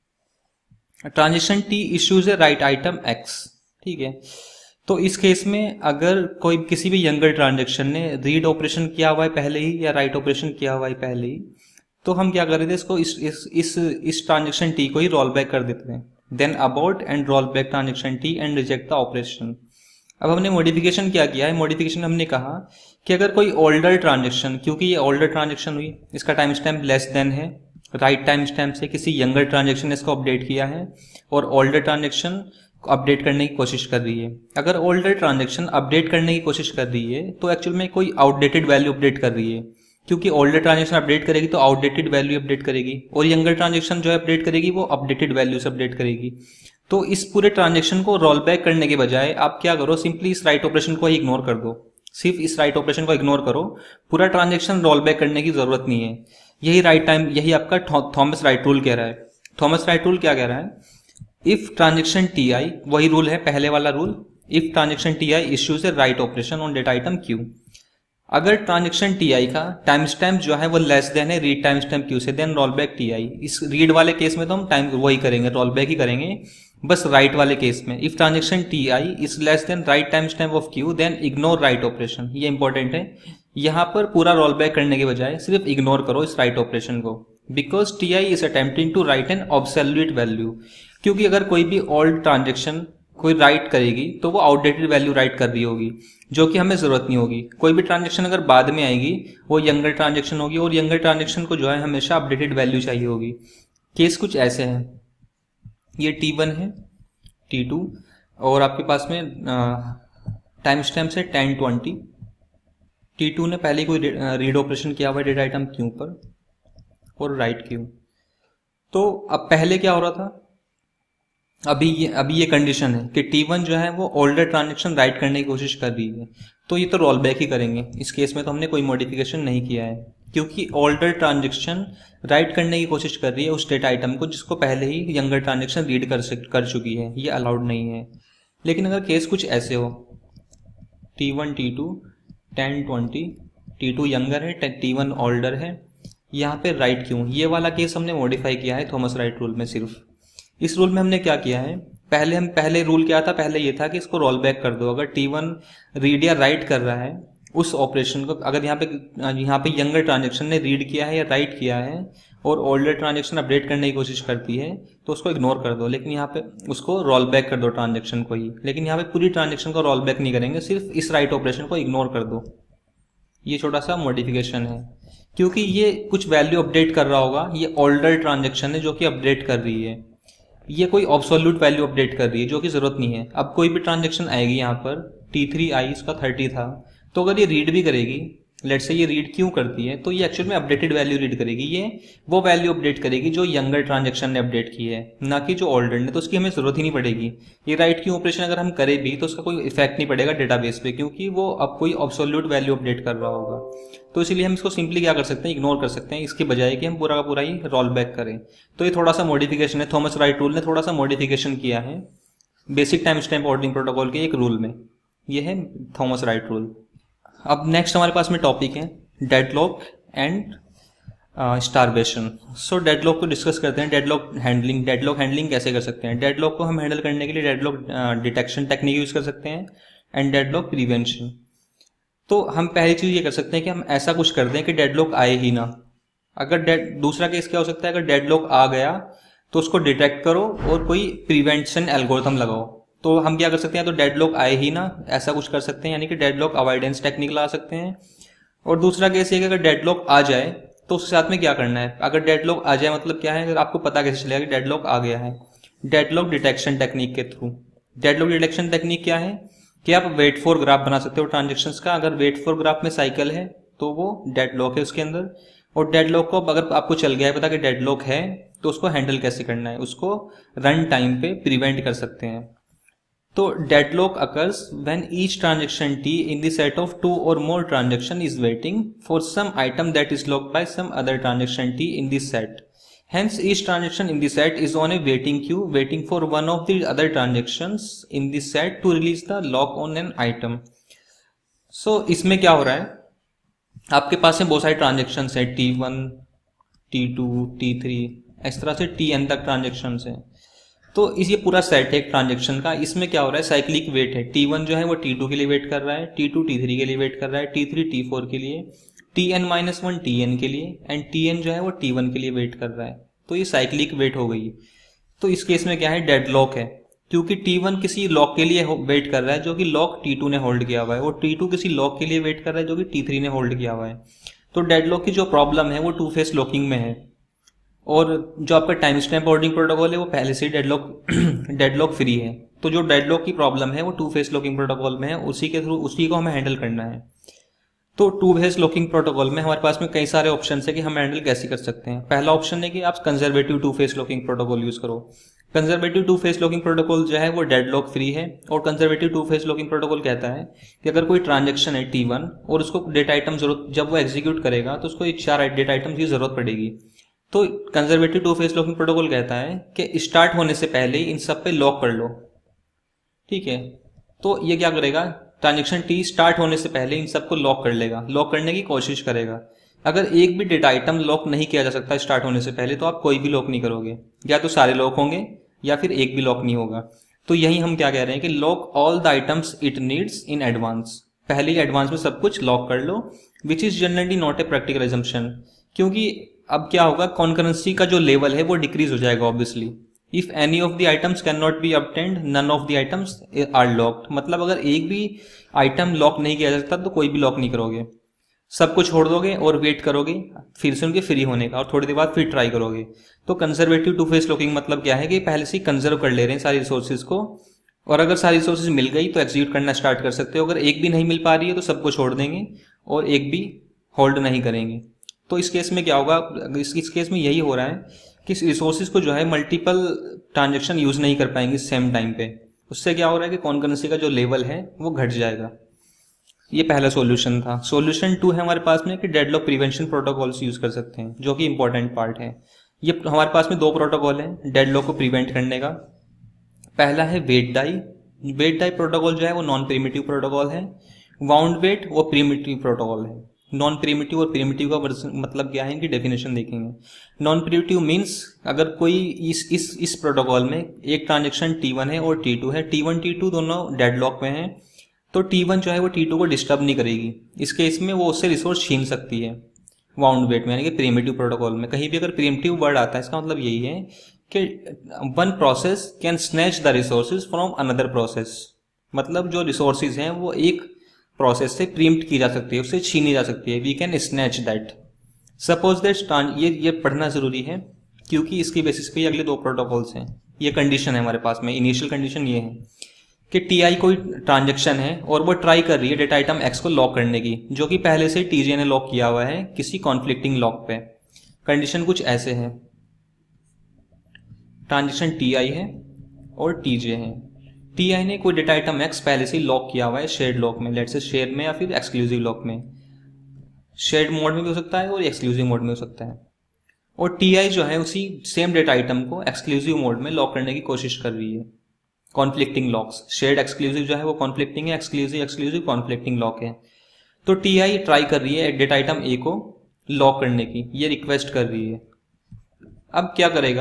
transaction T issues a write item X. ठीक है, तो इस केस में अगर कोई किसी भी यंगर ट्रांजेक्शन ने रीड ऑपरेशन किया हुआ है पहले ही या राइट ऑपरेशन किया हुआ है पहले ही, तो हम क्या कर रहे थे, इसको इस ट्रांजेक्शन टी को ही रोल बैक कर देते हैं। Then abort and roll back transaction T and reject the operation. अब हमने मॉडिफिकेशन क्या किया है? मॉडिफिकेशन हमने कहा कि अगर कोई ओल्डर ट्रांजेक्शन, क्योंकि ये ओल्डर ट्रांजेक्शन हुई, इसका टाइम स्टैम्प लेस देन है राइट टाइम स्टैम्प से, किसी यंगर ट्रांजेक्शन ने इसको अपडेट किया है और ओल्डर ट्रांजेक्शन को अपडेट करने की कोशिश कर रही है। अगर ओल्डर ट्रांजेक्शन अपडेट करने की कोशिश कर रही है तो एक्चुअल में कोई आउटडेटेड वैल्यू अपडेट कर रही है, क्योंकि ओल्डर ट्रांजेक्शन अपडेट करेगी तो आउटडेटेड वैल्यू अपडेट करेगी, और यंगर ट्रांजेक्शन जो है अपडेट करेगी वो अपडेटेड वैल्यू से अपडेट करेगी। तो इस पूरे ट्रांजेक्शन को रोल बैक करने के बजाय आप क्या करो, सिंपली इस राइट ऑपरेशन को ही इग्नोर कर दो। सिर्फ इस राइट ऑपरेशन को इग्नोर करो, पूरा ट्रांजेक्शन रोल बैक करने की जरूरत नहीं है। यही राइट टाइम, यही आपका थॉमस राइट रूल कह रहा है। थॉमस राइट रूल क्या कह रहा है? इफ ट्रांजेक्शन टी आई, वही रूल है पहले वाला rule, if transaction T I issues a write operation on data item Q, अगर ट्रांजेक्शन टी आई का टाइम स्टैम्प जो है वो लेस देन है रीड टाइम स्टैम्प क्यू से, then roll back T I. इस रीड वाले केस में तो हम टाइम वही करेंगे, रोल बैक ही करेंगे, बस राइट वाले केस में if transaction T I is less than write time stamp of Q then ignore write operation. ये इंपॉर्टेंट है, यहाँ पर पूरा रोल बैक करने के बजाय सिर्फ इग्नोर करो इस राइट ऑपरेशन को, because T I is attempting to write an obsolete value. क्योंकि अगर कोई भी ओल्ड ट्रांजेक्शन कोई राइट करेगी तो वो आउटडेटेड वैल्यू राइट कर रही होगी, जो कि हमें जरूरत नहीं होगी। कोई भी ट्रांजेक्शन अगर बाद में आएगी वो यंगर ट्रांजेक्शन होगी, और यंगर ट्रांजेक्शन को जो है हमेशा अपडेटेड वैल्यू चाहिए होगी। केस कुछ ऐसे हैं, ये T1 है, T2, और आपके पास में टाइम स्टैम्प है 10-20। T2 ने पहले कोई रीड ऑपरेशन किया हुआ है डेटा आइटम क्यू पर और राइट क्यू। तो अब पहले क्या हो रहा था, अभी ये कंडीशन है कि T1 जो है वो ओल्डर ट्रांजेक्शन राइट करने की कोशिश कर रही है, तो ये तो रोल बैक ही करेंगे। इस केस में तो हमने कोई मॉडिफिकेशन नहीं किया है, क्योंकि ओल्डर ट्रांजेक्शन राइट करने की कोशिश कर रही है उस डेटा आइटम को जिसको पहले ही यंगर ट्रांजेक्शन रीड कर चुकी है, ये अलाउड नहीं है। लेकिन अगर केस कुछ ऐसे हो, T1 T2 10-20, T2 यंगर है, T1 ओल्डर है, यहाँ पे राइट क्यों, ये वाला केस हमने मॉडिफाई किया है थॉमस राइट रूल में। सिर्फ इस रूल में हमने क्या किया है, पहले रूल क्या था, पहले ये था कि इसको रोल बैक कर दो। अगर T1 रीड या राइट कर रहा है उस ऑपरेशन को, अगर यहाँ पे यंगर ट्रांजेक्शन ने रीड किया है या राइट किया है और ओल्डर ट्रांजेक्शन अपडेट करने की कोशिश करती है तो उसको इग्नोर कर दो, लेकिन यहाँ पे उसको रोल बैक कर दो ट्रांजेक्शन को ही। लेकिन यहाँ पे पूरी ट्रांजेक्शन को रोल बैक नहीं करेंगे, सिर्फ इस राइट ऑपरेशन को इग्नोर कर दो। ये छोटा सा मॉडिफिकेशन है, क्योंकि ये कुछ वैल्यू अपडेट कर रहा होगा, ये ओल्डर ट्रांजेक्शन है जो कि अपडेट कर रही है, ये कोई ऑब्सोल्यूट वैल्यू अपडेट कर रही है जो कि जरूरत नहीं है। अब कोई भी ट्रांजेक्शन आएगी यहाँ पर T3 आई, इसका 30 था, तो अगर ये रीड भी करेगी, लेट से ये रीड क्यों करती है, तो ये एक्चुअल में अपडेटेड वैल्यू रीड करेगी, ये वो वैल्यू अपडेट करेगी जो यंगर ट्रांजेक्शन ने अपडेट की है, ना कि जो ओल्डर ने। तो उसकी हमें जरूरत ही नहीं पड़ेगी। ये राइट क्यों ऑपरेशन अगर हम करें भी तो उसका कोई इफेक्ट नहीं पड़ेगा डेटाबेस पे, क्योंकि वो अब कोई ऑब्सोल्यूट वैल्यू अपडेट कर रहा होगा। तो इसीलिए हम इसको सिंपली क्या कर सकते हैं, इग्नोर कर सकते हैं, इसके बजाय कि हम पूरा का पूरा ही रोल बैक करें। तो ये थोड़ा सा मॉडिफिकेशन है, थॉमस राइट रूल ने थोड़ा सा मॉडिफिकेशन किया है basic time stamp ordering protocol के एक रूल में। ये है थॉमस राइट रूल। अब नेक्स्ट हमारे पास में टॉपिक है deadlock and starvation. So deadlock को डिस्कस करते हैं। डेडलॉक हैंडलिंग कैसे कर सकते हैं। डेडलॉक को हम हैंडल करने के लिए डेडलॉक डिटेक्शन टेक्निक यूज कर सकते हैं एंड डेडलॉक प्रिवेंशन। तो हम पहली चीज ये कर सकते हैं कि हम ऐसा कुछ कर दें कि डेडलॉक आए ही ना। अगर दूसरा केस क्या हो सकता है, अगर डेडलॉक आ गया तो उसको डिटेक्ट करो और कोई प्रिवेंशन एल्गोरिथम लगाओ। तो हम क्या कर सकते हैं, तो डेडलॉक आए ही ना ऐसा कुछ कर सकते हैं, यानी कि डेडलॉक अवॉइडेंस टेक्निक लगा सकते हैं। और दूसरा केस ये कि अगर डेडलॉक आ जाए तो उसके साथ में क्या करना है। अगर डेडलॉक आ जाए मतलब क्या है, अगर आपको पता कैसे चलेगा कि डेडलॉक आ गया है, डेडलॉक डिटेक्शन टेक्निक के थ्रू। डेडलॉक डिटेक्शन टेक्निक क्या है कि आप वेट फॉर ग्राफ बना सकते हो ट्रांजेक्शन्स का। अगर वेट फॉर ग्राफ में साइकिल है तो वो डेडलॉक है उसके अंदर। और डेडलॉक को अगर आपको चल गया है पता कि डेडलॉक है तो उसको हैंडल कैसे करना है, उसको रन टाइम पे प्रिवेंट कर सकते हैं। तो deadlock occurs when each transaction T in the set of 2 or more transaction is waiting for some item that is locked by some other transaction t in the set. Hence each transaction in the set is on a waiting queue waiting for one of the other transactions in the set to release the lock on an item. So इसमें क्या हो रहा है, आपके पास में बहुत सारे transaction है, T1 T2 T3 इस तरह से Tn तक ट्रांजेक्शन है। तो इस ये पूरा सेट है एक ट्रांजेक्शन का। इसमें क्या हो रहा है, साइक्लिक वेट है। T1 जो है वो T2 के लिए वेट कर रहा है, T2 T3 के लिए वेट कर रहा है, T3 T4 के लिए, Tn-1 Tn के लिए एंड Tn जो है वो T1 के लिए वेट कर रहा है। तो ये साइक्लिक वेट हो गई। तो इस केस में क्या है, डेडलॉक है, क्योंकि T1 किसी लॉक के लिए वेट कर रहा है जो कि लॉक T2 ने होल्ड किया हुआ है, और T2 किसी लॉक के लिए वेट कर रहा है जो कि T3 ने होल्ड किया हुआ है। तो डेडलॉक की जो प्रॉब्लम है वो 2 फेस लॉकिंग में है। और जो आपका टाइम स्टैम्प ऑर्डरिंग प्रोटोकॉल है वो पहले से ही डेडलॉक फ्री है। तो जो डेडलॉक की प्रॉब्लम है वो 2 फेस लॉकिंग प्रोटोकॉल में है, उसी के थ्रू उसी को हमें हैंडल करना है। तो 2 फेस लॉकिंग प्रोटोकॉल में हमारे पास में कई सारे ऑप्शन है कि हम हैंडल कैसे कर सकते हैं। पहला ऑप्शन है कि आप conservative 2 phase locking protocol use करो। Conservative two phase locking protocol जो है वो डेडलॉक फ्री है, और conservative two phase locking protocol कहता है कि अगर कोई ट्रांजेक्शन है T1 और उसको डेटा आइटम जरूरत, जब वो एग्जीक्यूट करेगा तो उसको 4 डेटा आइटम की जरूरत पड़ेगी। तो conservative two phase locking protocol कहता है कि स्टार्ट होने से पहले इन सब पे लॉक कर लो, ठीक है। तो ये क्या करेगा, ट्रांजेक्शन T स्टार्ट होने से पहले इन सबको लॉक कर लेगा, लॉक करने की कोशिश करेगा। अगर एक भी डेटा आइटम लॉक नहीं किया जा सकता स्टार्ट होने से पहले, तो आप कोई भी लॉक नहीं करोगे, या तो सारे लॉक होंगे या फिर एक भी लॉक नहीं होगा। तो यही हम क्या कह रहे हैं कि lock all the items it needs in advance, पहले ही एडवांस में सब कुछ लॉक कर लो, which is generally not a practical assumption. क्योंकि अब क्या होगा, कॉन्करेंसी का जो लेवल है वो डिक्रीज हो जाएगा obviously. If any of the items can not be obtained, none of the items are locked. मतलब अगर एक भी आइटम लॉक नहीं किया जा सकता तो कोई भी लॉक नहीं करोगे, सबको छोड़ दोगे और वेट करोगे फिर से उनके फ्री होने का, और थोड़ी देर बाद फिर ट्राई करोगे। तो कंजर्वेटिव टू फेस लॉकिंग मतलब क्या है कि पहले से ही कंजर्व कर ले रहे हैं सारी रिसोर्सेज को, और अगर सारी रिसोर्सेज मिल गई तो एग्जीक्यूट करना स्टार्ट कर सकते हो। अगर एक भी नहीं मिल पा रही है तो सबको छोड़ देंगे और एक भी होल्ड नहीं करेंगे। तो इस केस में क्या होगा, इस केस में यही हो रहा है कि रिसोर्सेज को जो है मल्टीपल ट्रांजेक्शन यूज नहीं कर पाएंगे सेम टाइम पे। उससे क्या हो रहा है कि कॉन्करेंसी का जो लेवल है वो घट जाएगा। ये पहला सॉल्यूशन था। सॉल्यूशन 2 है हमारे पास में कि डेडलॉक प्रिवेंशन प्रोटोकॉल्स यूज कर सकते हैं, जो कि इंपॉर्टेंट पार्ट है। ये हमारे पास में 2 प्रोटोकॉल हैं डेडलॉक को प्रिवेंट करने का। पहला है wait die. Wait die protocol जो है वो नॉन प्रिमिटिव प्रोटोकॉल है। वाउंड वेट वो प्रिमिटिव प्रोटोकॉल है। नॉन प्रिमिटिव और प्रिमिटिव का मतलब क्या है, इनकी डेफिनेशन देखेंगे। नॉन प्रिमिटिव मीन्स अगर कोई इस प्रोटोकॉल में एक ट्रांजेक्शन T1 है और T2 है, T1 T2 दोनों डेडलॉक में हैं, तो T1 जो है वो T2 को डिस्टर्ब नहीं करेगी। इस केस में वो उससे रिसोर्स छीन सकती है वाउंड वेट में, यानी कि प्रिमिटिव प्रोटोकॉल में। कहीं भी अगर प्रिमिटिव वर्ड आता है इसका मतलब यही है कि one process can snatch the resources from another process. मतलब जो रिसोर्सेज हैं वो एक प्रोसेस से प्रीम्प्ट की जा सकती है, उससे छीनी जा सकती है। We can snatch that. Suppose that ये पढ़ना जरूरी है क्योंकि इसकी बेसिस पे अगले 2 प्रोटोकॉल्स हैं। ये कंडीशन है हमारे पास में, इनिशियल कंडीशन ये है कि Ti कोई ट्रांजेक्शन है और वो ट्राई कर रही है डेटा आइटम X को लॉक करने की, जो कि पहले से Tj ने लॉक किया हुआ है किसी कॉन्फ्लिक्टिंग लॉक पे। कंडीशन कुछ ऐसे है, ट्रांजेक्शन Ti है और Tj है। Ti ने कोई डेटा आइटम X पहले से लॉक किया हुआ है शेयर्ड लॉक में, लेट्स से शेयर में या फिर एक्सक्लूसिव लॉक में। शेयर्ड मोड में भी हो सकता है और एक्सक्लूसिव मोड में हो सकता है। और Ti जो है उसी सेम डेटा आइटम को एक्सक्लूसिव मोड में लॉक करने की कोशिश कर रही है। कॉन्फ्लिक्टिंग लॉक्स, शेयर्ड एक्सक्लूसिव जो है वो कॉन्फ्लिक्टिंग है, एक्सक्लूसिव कॉन्फ्लिक्टिंग लॉक है। तो Ti ट्राई कर रही है एक डेटा आइटम A को लॉक करने की, ये रिक्वेस्ट कर रही है। अब क्या करेगा,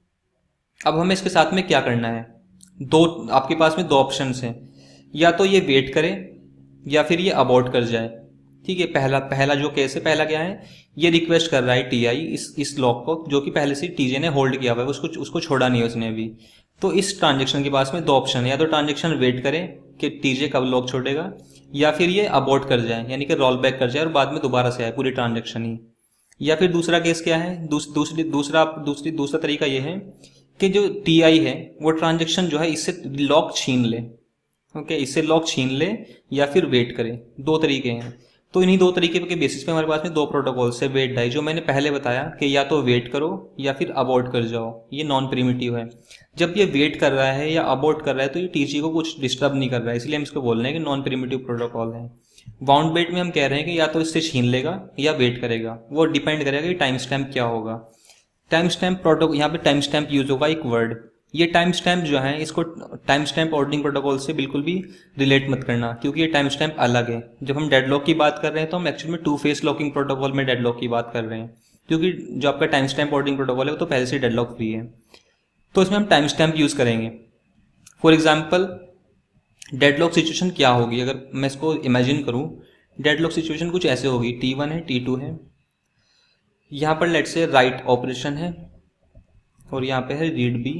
अब हमें इसके साथ में क्या करना है, आपके पास में 2 ऑप्शंस हैं, या तो ये वेट करे या फिर ये अबॉर्ट कर जाए। ठीक है, पहला जो केस है, पहला क्या है, ये रिक्वेस्ट कर रहा है Ti इस लॉक को, जो कि पहले से Tj ने होल्ड किया हुआ है, उसको छोड़ा नहीं है उसने अभी। तो इस ट्रांजेक्शन के पास में 2 ऑप्शन है, या तो ट्रांजेक्शन वेट करे कि Tj कब लॉक छोड़ेगा, या फिर ये अबॉर्ट कर जाए, यानी कि रोल बैक कर जाए और बाद में दोबारा से आए पूरी ट्रांजेक्शन ही। या फिर दूसरा केस क्या है, दूसरा तरीका ये है कि जो Ti है वो ट्रांजेक्शन जो है इससे लॉक छीन ले। ओके, इससे लॉक छीन ले या फिर वेट करे। 2 तरीके हैं। तो इन्हीं 2 तरीके के बेसिस पे हमारे पास में 2 प्रोटोकॉल्स है वेट डाई, जो मैंने पहले बताया कि या तो वेट करो या फिर अबॉर्ट कर जाओ, ये नॉन प्रिमिटिव है। जब ये वेट कर रहा है या अबॉर्ट कर रहा है तो ये Tj को कुछ डिस्टर्ब नहीं कर रहा है, इसलिए हम इसको बोल रहे हैं कि नॉन प्रिमिटिव प्रोटोकॉल है। बाउंड वेट में हम कह रहे हैं कि या तो इससे छीन लेगा या वेट करेगा, वो डिपेंड करेगा कि टाइम स्टैम्प क्या होगा। टाइम स्टैम्प प्रोटोकॉल, यहाँ पे टाइम स्टैम्प यूज होगा एक वर्ड। ये टाइम स्टैम्प जो है, इसको टाइम स्टैम्प ऑर्डरिंग प्रोटोकॉल से बिल्कुल भी रिलेट मत करना, क्योंकि ये टाइम स्टैम्प अलग है। जब हम डेडलॉक की बात कर रहे हैं तो हम एक्चुअली में 2 फेस लॉकिंग प्रोटोकॉल में डेडलॉक की बात कर रहे हैं, क्योंकि जो आपका टाइम स्टैम्प ऑर्डरिंग प्रोटोकॉल है वो तो पहले से डेडलॉक फ्री है। तो इसमें हम टाइम स्टैम्प यूज करेंगे। फॉर एग्जाम्पल, डेडलॉक सिचुएशन क्या होगी, अगर मैं इसको इमेजिन करूँ, डेडलॉक सिचुएशन कुछ ऐसे होगी। T1 है, T2 है, यहाँ पर लेट्स से राइट ऑपरेशन है और यहाँ पे है रीड बी,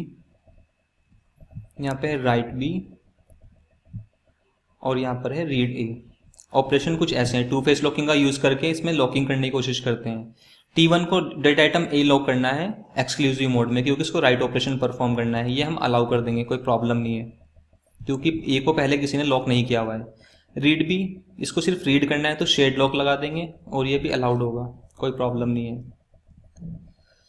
यहाँ पे है राइट बी और यहाँ पर है रीड ए। ऑपरेशन कुछ ऐसे हैं, 2 फेस लॉकिंग का यूज करके इसमें लॉकिंग करने की कोशिश करते हैं। T1 को डेटा आइटम A लॉक करना है एक्सक्लूसिव मोड में, क्योंकि इसको राइट ऑपरेशन परफॉर्म करना है। ये हम अलाउ कर देंगे, कोई प्रॉब्लम नहीं है, क्योंकि A को पहले किसी ने लॉक नहीं किया हुआ है। रीड बी, इसको सिर्फ रीड करना है तो शेड लॉक लगा देंगे और ये भी अलाउड होगा, कोई प्रॉब्लम नहीं है।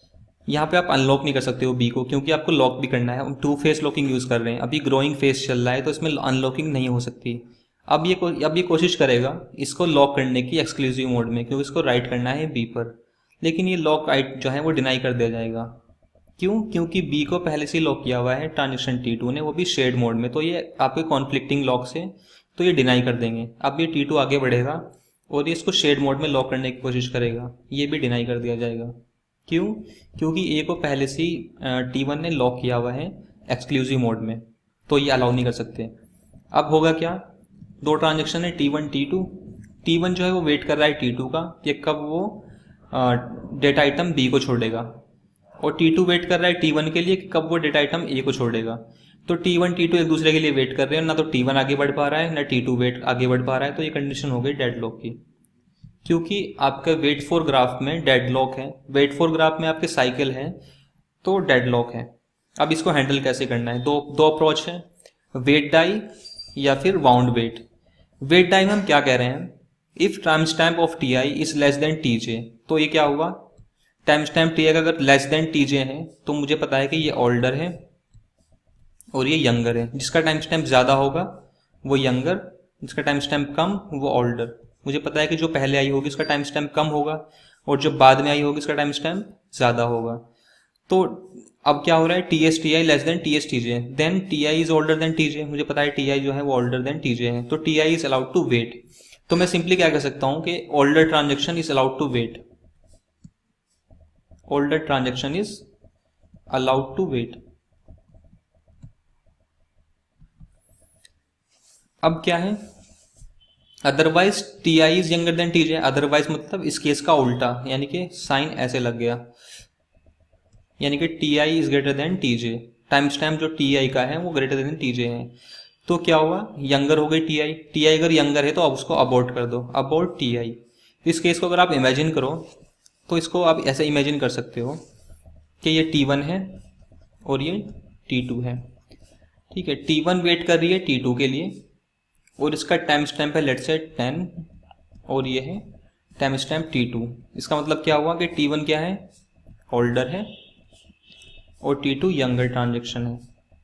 यहाँ पे आप अनलॉक नहीं कर सकते हो बी को, क्योंकि आपको लॉक भी करना है। हम 2 फेस लॉकिंग यूज़ कर रहे हैं, अभी ग्रोइंग फेस चल रहा है, तो इसमें अनलॉकिंग नहीं हो सकती। अब ये कोशिश करेगा इसको लॉक करने की एक्सक्लूसिव मोड में, क्योंकि इसको राइट करना है बी पर, लेकिन ये लॉक राइट जो है वो डिनाई कर दिया जाएगा। क्यों? क्योंकि बी को पहले से ही लॉक किया हुआ है ट्रांजेक्शन T2 ने, वो भी शेड मोड में, तो ये आपके कॉन्फ्लिक्टिंग लॉक से तो ये डिनाई कर देंगे। अब ये T2 आगे बढ़ेगा और ये इसको शेड मोड में लॉक करने की कोशिश करेगा, ये भी डिनाई कर दिया जाएगा। क्यों? क्योंकि ए को पहले से ही T1 ने लॉक किया हुआ है एक्सक्लूसिव मोड में, तो ये अलाउ नहीं कर सकते। अब होगा क्या, 2 ट्रांजेक्शन है T1 T2। T1 जो है वो वेट कर रहा है T2 का कि कब वो डेटा आइटम बी को छोड़ेगा, और T2 वेट कर रहा है T1 के लिए कि कब वो डेटा आइटम ए को छोड़ेगा। तो T1 T2 एक दूसरे के लिए वेट कर रहे हैं, ना तो T1 आगे बढ़ पा रहा है ना T2 आगे बढ़ पा रहा है, तो ये कंडीशन हो गई डेडलॉक की। क्योंकि आपका वेट फॉर ग्राफ में डेडलॉक है, वेट फॉर ग्राफ में आपके साइकिल है, तो डेडलॉक है। अब इसको हैंडल कैसे करना है, दो अप्रोच है, वेट डाई या फिर वाउंड वेट। वेट डाई में हम क्या कह रहे हैं, if time stamp of Ti is less than Tj, तो ये क्या हुआ, टाइम स्टैम्प Ti अगर लेस देन Tj है तो मुझे पता है कि ये ओल्डर है और ये यंगर है। जिसका टाइम स्टैम्प ज़्यादा होगा वो यंगर, जिसका टाइम स्टैम्प कम वो ओल्डर। मुझे पता है कि जो पहले आई होगी उसका टाइम स्टैम्प कम होगा और जो बाद में आई होगी उसका टाइम स्टैम्प ज़्यादा होगा। तो अब क्या हो रहा है, Ti less than Tj, then Ti is older than Tj। मुझे पता है Ti जो है वो ओल्डर देन Tj है, तो Ti is allowed to wait. तो मैं सिंपली क्या कह सकता हूं कि older transaction is allowed to wait, older transaction is allowed to wait. अब क्या है, otherwise Ti is younger than Tj। Otherwise मतलब इस केस का उल्टा, यानी कि साइन ऐसे लग गया, यानी कि Ti is greater than Tj। Time stamp जो Ti का है वो ग्रेटर देन Tj है, तो क्या हुआ, यंगर हो गई Ti अगर यंगर है तो अब उसको अबॉर्ट कर दो, अबॉर्ट Ti। इस केस को अगर आप इमेजिन करो तो इसको आप ऐसे इमेजिन कर सकते हो कि ये T1 है और ये T2 है, ठीक है। T1 वेट कर रही है T2 के लिए और इसका टाइम स्टैम्प है लेट्स से 10 और ये है टाइम स्टैम्प T2। इसका मतलब क्या हुआ कि T1 क्या है, ओल्डर है और T2 यंगर ट्रांजेक्शन है।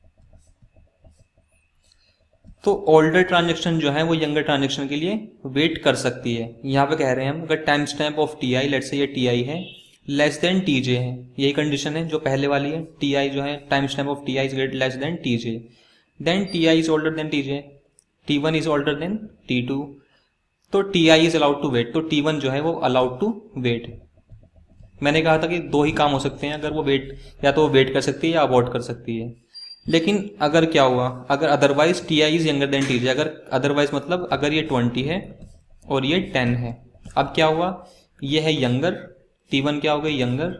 तो ओल्डर ट्रांजेक्शन जो है वो यंगर ट्रांजेक्शन के लिए वेट कर सकती है। यहाँ पे कह रहे हैं हम, अगर time stamp of Ti let's say ये Ti है लेस देन Tj है, यही कंडीशन है जो पहले वाली है, Ti जो है time stamp of Ti is less than Tj, then Ti is older than Tj, T1 is older than T2, तो Ti is allowed to wait. तो T1 जो है वो अलाउड टू वेट। मैंने कहा था कि 2 ही काम हो सकते हैं, अगर वो वेट, या तो वो वेट कर सकती है या अबॉर्ट कर सकती है। लेकिन अगर क्या हुआ, अगर otherwise Ti is younger than Tj, अगर अदरवाइज मतलब अगर ये 20 है और ये 10 है, अब क्या हुआ, ये है यंगर, T1 क्या हो गई, यंगर,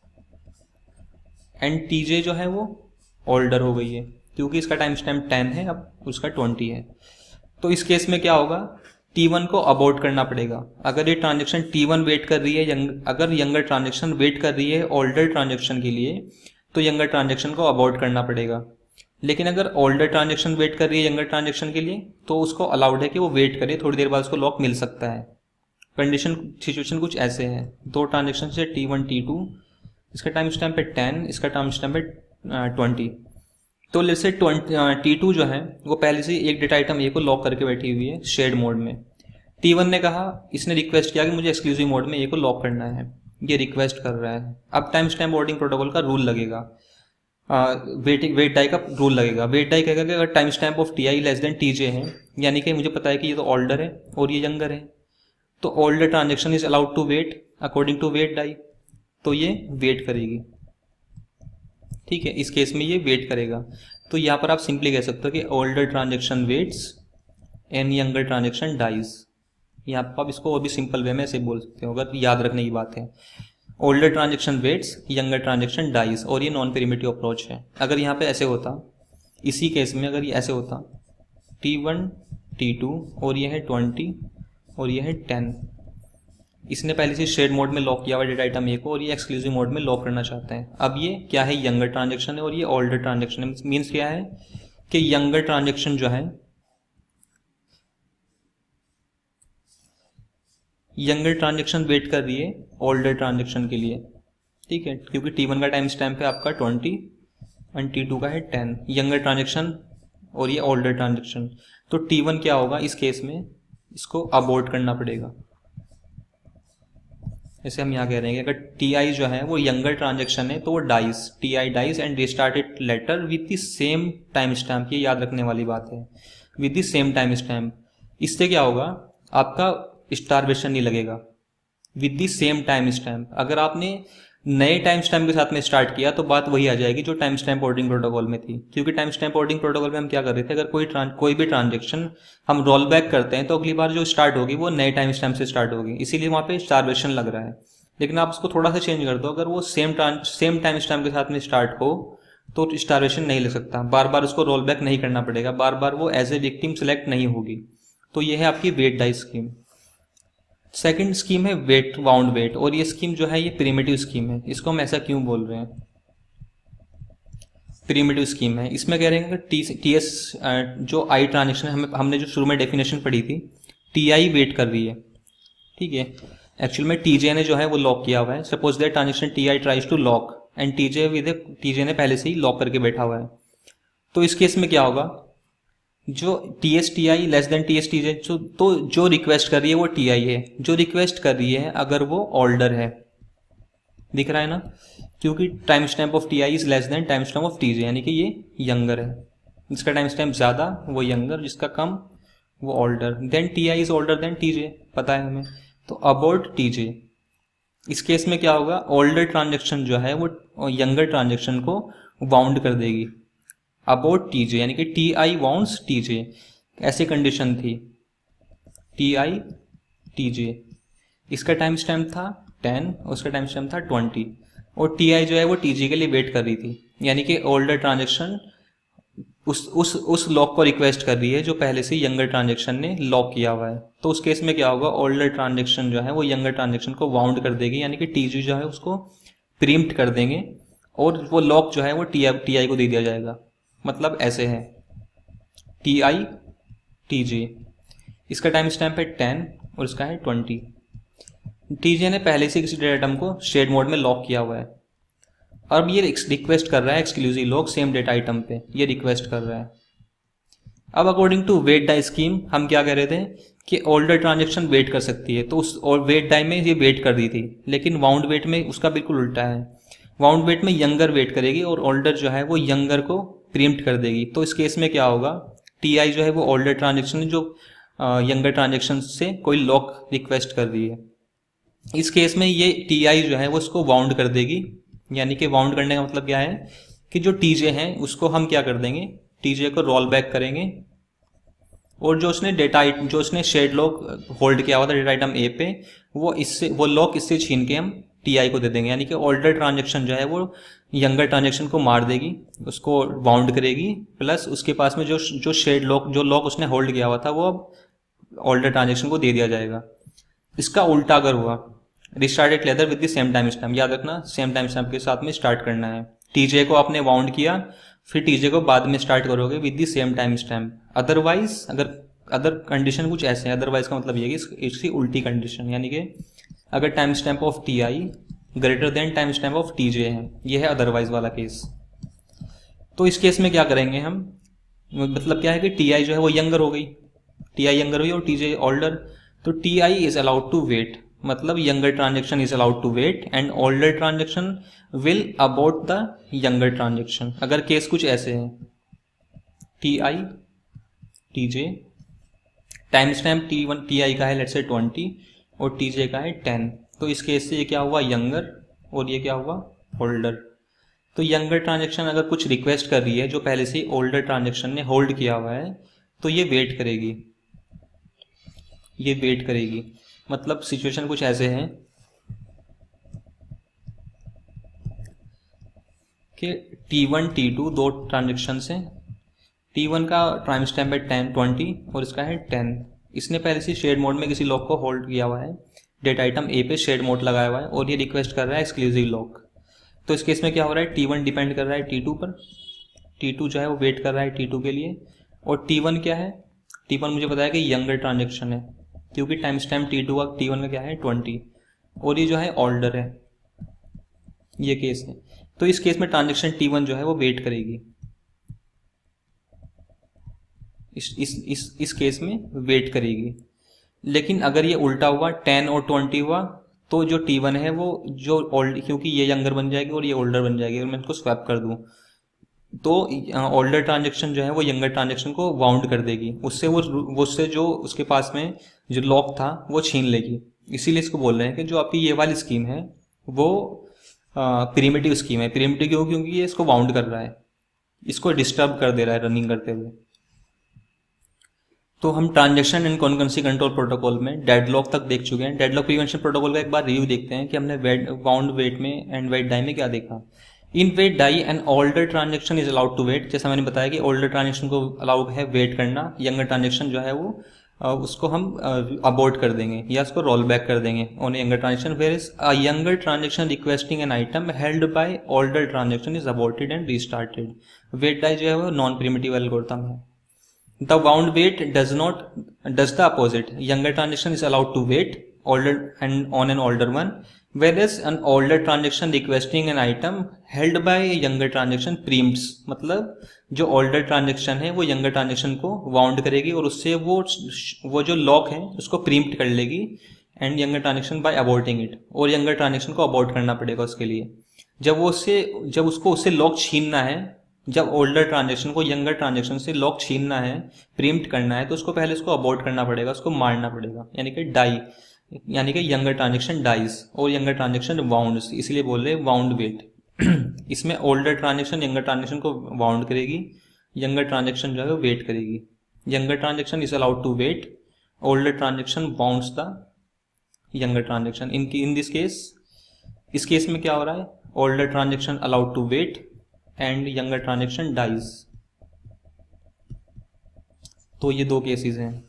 एंड Tj जो है वो ओल्डर हो गई है, क्योंकि इसका टाइम स्टैम्प 10 है, अब उसका 20 है। तो इस केस में क्या होगा, T1 को अबॉर्ट करना पड़ेगा। अगर ये ट्रांजेक्शन T1 वेट कर रही है, अगर यंगर ट्रांजेक्शन वेट कर रही है ओल्डर ट्रांजेक्शन के लिए, तो यंगर ट्रांजेक्शन को अबॉर्ट करना पड़ेगा। लेकिन अगर ओल्डर ट्रांजेक्शन वेट कर रही है यंगर ट्रांजेक्शन के लिए, तो उसको अलाउड है कि वो वेट करे, थोड़ी देर बाद उसको लॉक मिल सकता है। कंडीशन सिचुएशन कुछ ऐसे है, 2 ट्रांजेक्शन से T1 T2, इसका टाइम स्टैम्प है 10, इसका टाइम स्टैम्प है 20। तो लेट्स से T2 जो है वो पहले से एक डेटा आइटम ए को लॉक करके बैठी हुई है शेड मोड में। T1 ने कहा, इसने रिक्वेस्ट किया कि मुझे एक्सक्लूसिव मोड में ए को लॉक करना है, ये रिक्वेस्ट कर रहा है। अब टाइम स्टैम्प बोर्डिंग प्रोटोकॉल का रूल लगेगा, वेट डाई का रूल लगेगा। वेट डाई कहेगा कि अगर time stamp of Ti less than Tj है, यानी कि मुझे पता है कि ये तो ओल्डर है और ये यंगर है, तो older transaction is allowed to wait according to wait die, तो ये वेट करेगी, ठीक है। इस केस में ये वेट करेगा, तो यहाँ पर आप सिंपली कह सकते हो कि older transaction waits and younger transaction dies. यहाँ पर आप इसको और भी सिंपल वे में ऐसे बोल सकते हो, अगर याद रखने की बात है। Older transaction waits, younger transaction dies, और ये नॉन पेरिमेटिव अप्रोच है। अगर यहाँ पे ऐसे होता, इसी केस में अगर ये ऐसे होता T1 T2 और ये है 20 और ये है 10, इसने पहले से शेड मोड में लॉक किया हुआ डेटा आइटम ए को और ये एक्सक्लूसिव मोड में लॉक करना चाहते हैं। अब ये क्या है, यंगर ट्रांजेक्शन है और ये ओल्डर ट्रांजेक्शन है। मीन्स क्या है कि यंगर ट्रांजेक्शन जो है, यंगर ट्रांजेक्शन वेट कर रही है ओल्डर ट्रांजेक्शन के लिए, ठीक है, क्योंकि T1 का टाइम स्टैम्प है आपका 20 एंड T2 का है 10, यंगर ट्रांजेक्शन और ये ओल्डर ट्रांजेक्शन। तो T1 क्या होगा इस केस में, इसको अबॉर्ट करना पड़ेगा। जैसे हम यहाँ कह रहे हैं कि अगर Ti जो है वो यंगर ट्रांजेक्शन है तो वो dies, Ti dies and restarted later with the same time stamp, ये याद रखने वाली बात है, with the same time stamp. इससे क्या होगा, आपका स्टारवेशन नहीं लगेगा with the same time stamp. अगर आपने नए टाइम स्टैम्प के साथ में स्टार्ट किया तो बात वही आ जाएगी जो टाइम स्टैम्प ऑर्डरिंग प्रोटोकॉल में थी, क्योंकि टाइम स्टैम्प ऑर्डरिंग प्रोटोकॉल में हम क्या कर रहे थे, अगर कोई भी ट्रांजेक्शन हम रोल बैक करते हैं तो अगली बार जो स्टार्ट होगी वो नए टाइम स्टैम्प से स्टार्ट होगी, इसीलिए वहाँ पे स्टारवेशन लग रहा है। लेकिन आप उसको थोड़ा सा चेंज कर दो, अगर वो सेम टाइम स्टैम्प के साथ में स्टार्ट हो तो स्टारवेशन नहीं लग सकता, बार बार उसको रोल बैक नहीं करना पड़ेगा, बार बार वो एज ए विक्टिम सेलेक्ट नहीं होगी। तो ये है आपकी wait dies scheme. Second scheme है वेट बाउंड वेट, और ये स्कीम जो है ये प्रिमिटिव स्कीम है। इसको हम ऐसा क्यों बोल रहे हैं, प्रिमिटिव स्कीम है। इसमें कह रहे हैं कि टीएस जो आई ट्रांजेक्शन हमने जो शुरू में डेफिनेशन पढ़ी थी, टीआई वेट कर रही है, ठीक है। एक्चुअल में टीजे ने जो है वो लॉक किया हुआ है। Suppose that transaction TI tries to lock and TJ ने पहले से ही लॉक करके बैठा हुआ है। तो इस केस में क्या होगा, जो TSTI लेस देन TSTJ, तो जो रिक्वेस्ट कर रही है वो TI है, जो रिक्वेस्ट कर रही है अगर वो ऑल्डर है, दिख रहा है ना, क्योंकि time stamp of TI is less than time stamp of TJ, यानी कि ये यंगर है। जिसका टाइम स्टैम्प ज्यादा वो यंगर, जिसका कम वो older. Then TI is older than TJ, पता है हमें, तो अबाउट TJ। इस केस में क्या होगा, ओल्डर ट्रांजेक्शन जो है वो यंगर ट्रांजेक्शन को बाउंड कर देगी अबाउट TJ, यानी कि TI वाउंड्स TJ। ऐसी कंडीशन थी TI TJ, इसका टाइम स्टैम्प था 10, उसका टाइम स्टैम्प था 20, और TI जो है वो TJ के लिए वेट कर रही थी, यानी कि ओल्डर ट्रांजेक्शन उस लॉक को रिक्वेस्ट कर रही है जो पहले से यंगर ट्रांजेक्शन ने लॉक किया हुआ है। तो उस केस में क्या होगा, ओल्डर ट्रांजेक्शन जो है वो यंगर ट्रांजेक्शन को बाउंड कर देगी, यानी कि TJ जो है उसको प्रीम्प्ट कर देंगे और वो लॉक जो है वो TI को दे दिया जाएगा। मतलब ऐसे है TI TJ, इसका टाइम स्टैम्प है 10 और इसका है 20। TJ ने पहले से किसी डेटा आइटम को शेड मोड में लॉक किया हुआ है, अब ये रिक्वेस्ट कर रहा है exclusive lock same data item पे, ये रिक्वेस्ट कर रहा है। अब according to wait die scheme हम क्या कह रहे थे कि ओल्डर ट्रांजेक्शन वेट कर सकती है, तो उस और वेट डाई में ये वेट कर रही थी, लेकिन वाउंड वेट में उसका बिल्कुल उल्टा है। वाउंड वेट में यंगर वेट करेगी और ओल्डर जो है वो यंगर को प्रीम्प्ट कर देगी। तो इस केस में क्या होगा, TI जो है वो ओल्डर ट्रांजेक्शन जो यंगर ट्रांजेक्शन से कोई लॉक रिक्वेस्ट कर रही है, इस केस में ये TI जो है वो उसको बाउंड कर देगी। यानी कि बाउंड करने का मतलब क्या है कि जो TJ है उसको हम क्या कर देंगे, TJ को रोल बैक करेंगे, और जो उसने शेड लॉक होल्ड किया हुआ था डेटा आइटम A पे, वो लॉक इससे छीन के हम TI को दे देंगे। यानी कि ओल्डर ट्रांजेक्शन जो है वो यंगर ट्रांजेक्शन को मार देगी, उसको बाउंड करेगी, प्लस उसके पास में जो शेड लॉक जो लॉक उसने होल्ड किया हुआ था वो अब ओल्डर ट्रांजेक्शन को दे दिया जाएगा। इसका उल्टा अगर हुआ, restarted later with the same time stamp, याद रखना सेम टाइम स्टैम्प के साथ में स्टार्ट करना है। TJ को आपने बाउंड किया, फिर TJ को बाद में स्टार्ट करोगे with the same time stamp. Otherwise other condition कुछ ऐसे हैं, अदरवाइज का मतलब ये है कि इसकी उल्टी कंडीशन, यानी कि अगर time stamp of TI greater than time stamp of TJ है, यह है अदरवाइज वाला केस। तो इस केस में क्या करेंगे हम, मतलब क्या है कि TI जो है वो यंगर हो गई, TI यंगर हुई और TJ ऑल्डर, तो TI is allowed to wait, मतलब younger transaction is allowed to wait and older transaction will abort the younger transaction. अगर केस कुछ ऐसे है, TI TJ time stamp TI का है लेट्स से 20 और TJ का है 10, तो इस केस से ये क्या हुआ, यंगर, और ये क्या हुआ, ओल्डर। तो यंगर ट्रांजेक्शन अगर कुछ रिक्वेस्ट कर रही है जो पहले से ओल्डर ट्रांजेक्शन ने होल्ड किया हुआ है, तो ये वेट करेगी, ये वेट करेगी। मतलब सिचुएशन कुछ ऐसे है कि T1 T2 दो ट्रांजेक्शन है, T1 का टाइम स्टैम्प है 20 और इसका है 10। इसने पहले से शेड मोड में किसी लॉक को होल्ड किया हुआ है, डेटा आइटम A पे शेड मोड लगाया हुआ है, और ये रिक्वेस्ट कर रहा है एक्सक्लूसिव लॉक। तो इस केस में क्या हो रहा है, T1 डिपेंड कर रहा है T2 पर, T2 जो है वो वेट कर रहा है T2 के लिए, और T1 क्या है, T1 मुझे बताया कि यंगर ट्रांजेक्शन है, क्योंकि टाइम स्टैम्प T1 का क्या है 20, और ये जो है ऑल्डर है, ये केस है। तो इस केस में ट्रांजेक्शन T1 जो है वो वेट करेगी, इस केस में वेट करेगी। लेकिन अगर ये उल्टा हुआ 10 और 20 हुआ तो जो T1 है वो जो ओल्ड, क्योंकि ये यंगर बन जाएगी और ये ओल्डर बन जाएगी, अगर मैं इसको स्वैप कर दूं तो ओल्डर ट्रांजेक्शन जो है वो यंगर ट्रांजेक्शन को वाउंड कर देगी, उससे जो उसके पास में जो लॉक था वो छीन लेगी। इसीलिए इसको बोल रहे हैं कि जो आपकी ये वाली स्कीम है वो प्रिमिटिव स्कीम है। प्रिमिटिव क्यों? क्योंकि ये इसको वाउंड कर रहा है, इसको डिस्टर्ब कर दे रहा है रनिंग करते हुए। तो हम transaction and concurrency control protocol में डेडलॉक तक देख चुके हैं। डेडलॉक प्रिवेंशन प्रोटोकॉल का एक बार रिव्यू देखते हैं कि हमने वाउंड वेट में एंड वेट डाई में क्या देखा। In wait die an older transaction is allowed to wait, जैसा मैंने बताया कि ओल्डर ट्रांजेक्शन को अलाउड है वेट करना, यंगर ट्रांजेक्शन जो है वो उसको हम अबॉर्ट कर देंगे या उसको रोल बैक कर देंगे on younger transaction. Where is a younger transaction requesting an item held by older transaction is aborted and restarted. Wait die जो है वो नॉन प्रिमिटिव एल्गोरिथम है। The wound wait does the opposite. Younger transaction is allowed to wait older and on an older one, whereas an older transaction requesting an item held by a younger transaction preempts. मतलब जो older transaction है वो younger transaction को wound करेगी और उससे वो जो lock है उसको preempt कर लेगी and younger transaction by aborting it, और younger transaction को abort करना पड़ेगा उसके लिए। जब उसको उससे लॉक छीनना है, जब ओल्डर ट्रांजेक्शन को यंगर ट्रांजेक्शन से लॉक छीनना है, प्रीम्प्ट करना है, तो उसको पहले उसको अबॉर्ट करना पड़ेगा, उसको मारना पड़ेगा, यानी कि डाई, यानी कि यंगर ट्रांजेक्शन डाइज और यंगर ट्रांजेक्शन वाउंड्स, इसलिए बोल रहे हैं वाउंड वेट। इसमें ओल्डर ट्रांजेक्शन यंगर ट्रांजेक्शन को वाउंड करेगी, यंगर ट्रांजेक्शन जो है वो वेट करेगी। Younger transaction is allowed to wait, older transaction wounds the younger transaction. In this case, इस केस में क्या हो रहा है, older transaction allowed to wait and younger transaction dies. तो ये दो केसेस हैं।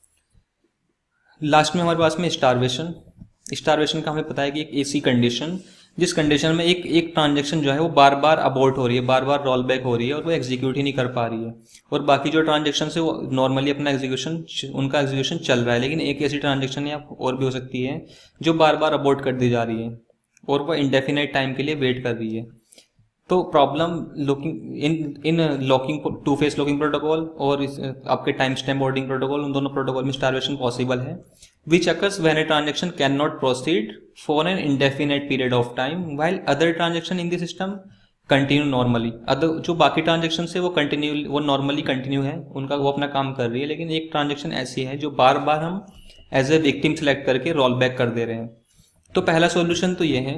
लास्ट में हमारे पास में स्टारवेशन का हमें पता है कि एक ऐसी कंडीशन जिस कंडीशन में एक ट्रांजेक्शन जो है वो बार बार अबॉर्ट हो रही है, बार बार रोल बैक हो रही है और वो एग्जीक्यूट ही नहीं कर पा रही है, और बाकी जो ट्रांजेक्शन है वो नॉर्मली अपना उनका एग्जीक्यूशन चल रहा है। लेकिन एक ऐसी ट्रांजेक्शन या और भी हो सकती है जो बार बार अबॉर्ट कर दी जा रही है और वो इंडेफिनाइट टाइम के लिए वेट कर रही है। तो problem in locking two phase locking protocol और आपके टाइम स्टैम्प बोर्डिंग प्रोटोकॉल, उन दोनों प्रोटोकॉल में स्टारवेशन पॉसिबल है, which occurs when a transaction can not proceed for an indefinite period of time while other transaction in the system continue normally. जो बाकी transaction है वो नॉर्मली कंटिन्यू है, उनका वो अपना काम कर रही है, लेकिन एक ट्रांजेक्शन ऐसी है जो बार बार हम एज ए विक्टिम सेलेक्ट करके रोल बैक कर दे रहे हैं। तो पहला सॉल्यूशन तो ये है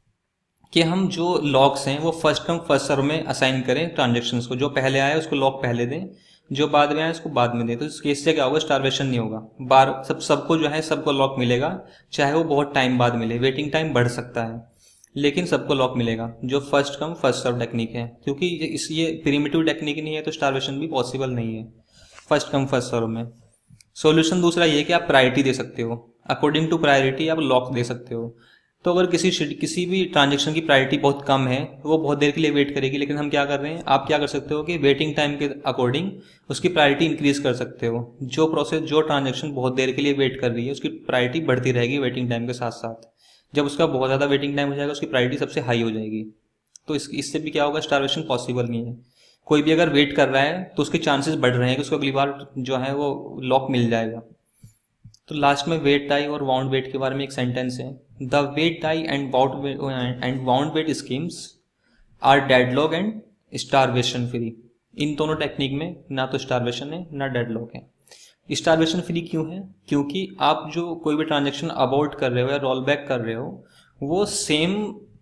कि हम जो लॉक्स हैं वो फर्स्ट कम फर्स्ट सर्व में असाइन करें ट्रांजेक्शन्स को, जो पहले आया उसको लॉक पहले दें, जो बाद में आया उसको बाद में दें। तो इस केस से क्या होगा, स्टारवेशन नहीं होगा, सबको जो है सबको लॉक मिलेगा, चाहे वो बहुत टाइम बाद मिले, वेटिंग टाइम बढ़ सकता है लेकिन सबको लॉक मिलेगा, जो first come first serve technique है। क्योंकि ये प्रिमिटिव टेक्निक नहीं है तो स्टारवेशन भी पॉसिबल नहीं है फर्स्ट कम फर्स्ट सर्व में। सोल्यूशन दूसरा ये कि आप प्रायोरिटी दे सकते हो, अकॉर्डिंग टू प्रायोरिटी आप लॉक दे सकते हो। तो अगर किसी भी ट्रांजेक्शन की प्रायोरिटी बहुत कम है वो बहुत देर के लिए वेट करेगी, लेकिन हम क्या कर रहे हैं, आप क्या कर सकते हो कि वेटिंग टाइम के अकॉर्डिंग उसकी प्रायोरिटी इंक्रीज कर सकते हो। जो ट्रांजेक्शन बहुत देर के लिए वेट कर रही है उसकी प्रायोरिटी बढ़ती रहेगी वेटिंग टाइम के साथ साथ। जब उसका बहुत ज़्यादा वेटिंग टाइम हो जाएगा उसकी प्रायोरिटी सबसे हाई हो जाएगी। तो इससे भी क्या होगा, स्टारवेशन पॉसिबल नहीं है। कोई भी अगर वेट कर रहा है तो उसके चांसेस बढ़ रहे हैं कि उसको अगली बार जो है वो लॉक मिल जाएगा। तो लास्ट में वेट डाई और वाउंड वेट के बारे में एक सेंटेंस है, the wait die and wound wait schemes are deadlock and starvation free. इन दोनों टेक्निक में ना तो स्टारवेशन है ना डेडलॉक है। स्टारवेशन फ्री क्यों है, क्योंकि आप जो कोई भी ट्रांजेक्शन अबॉर्ट कर रहे हो या रोल बैक कर रहे हो वो सेम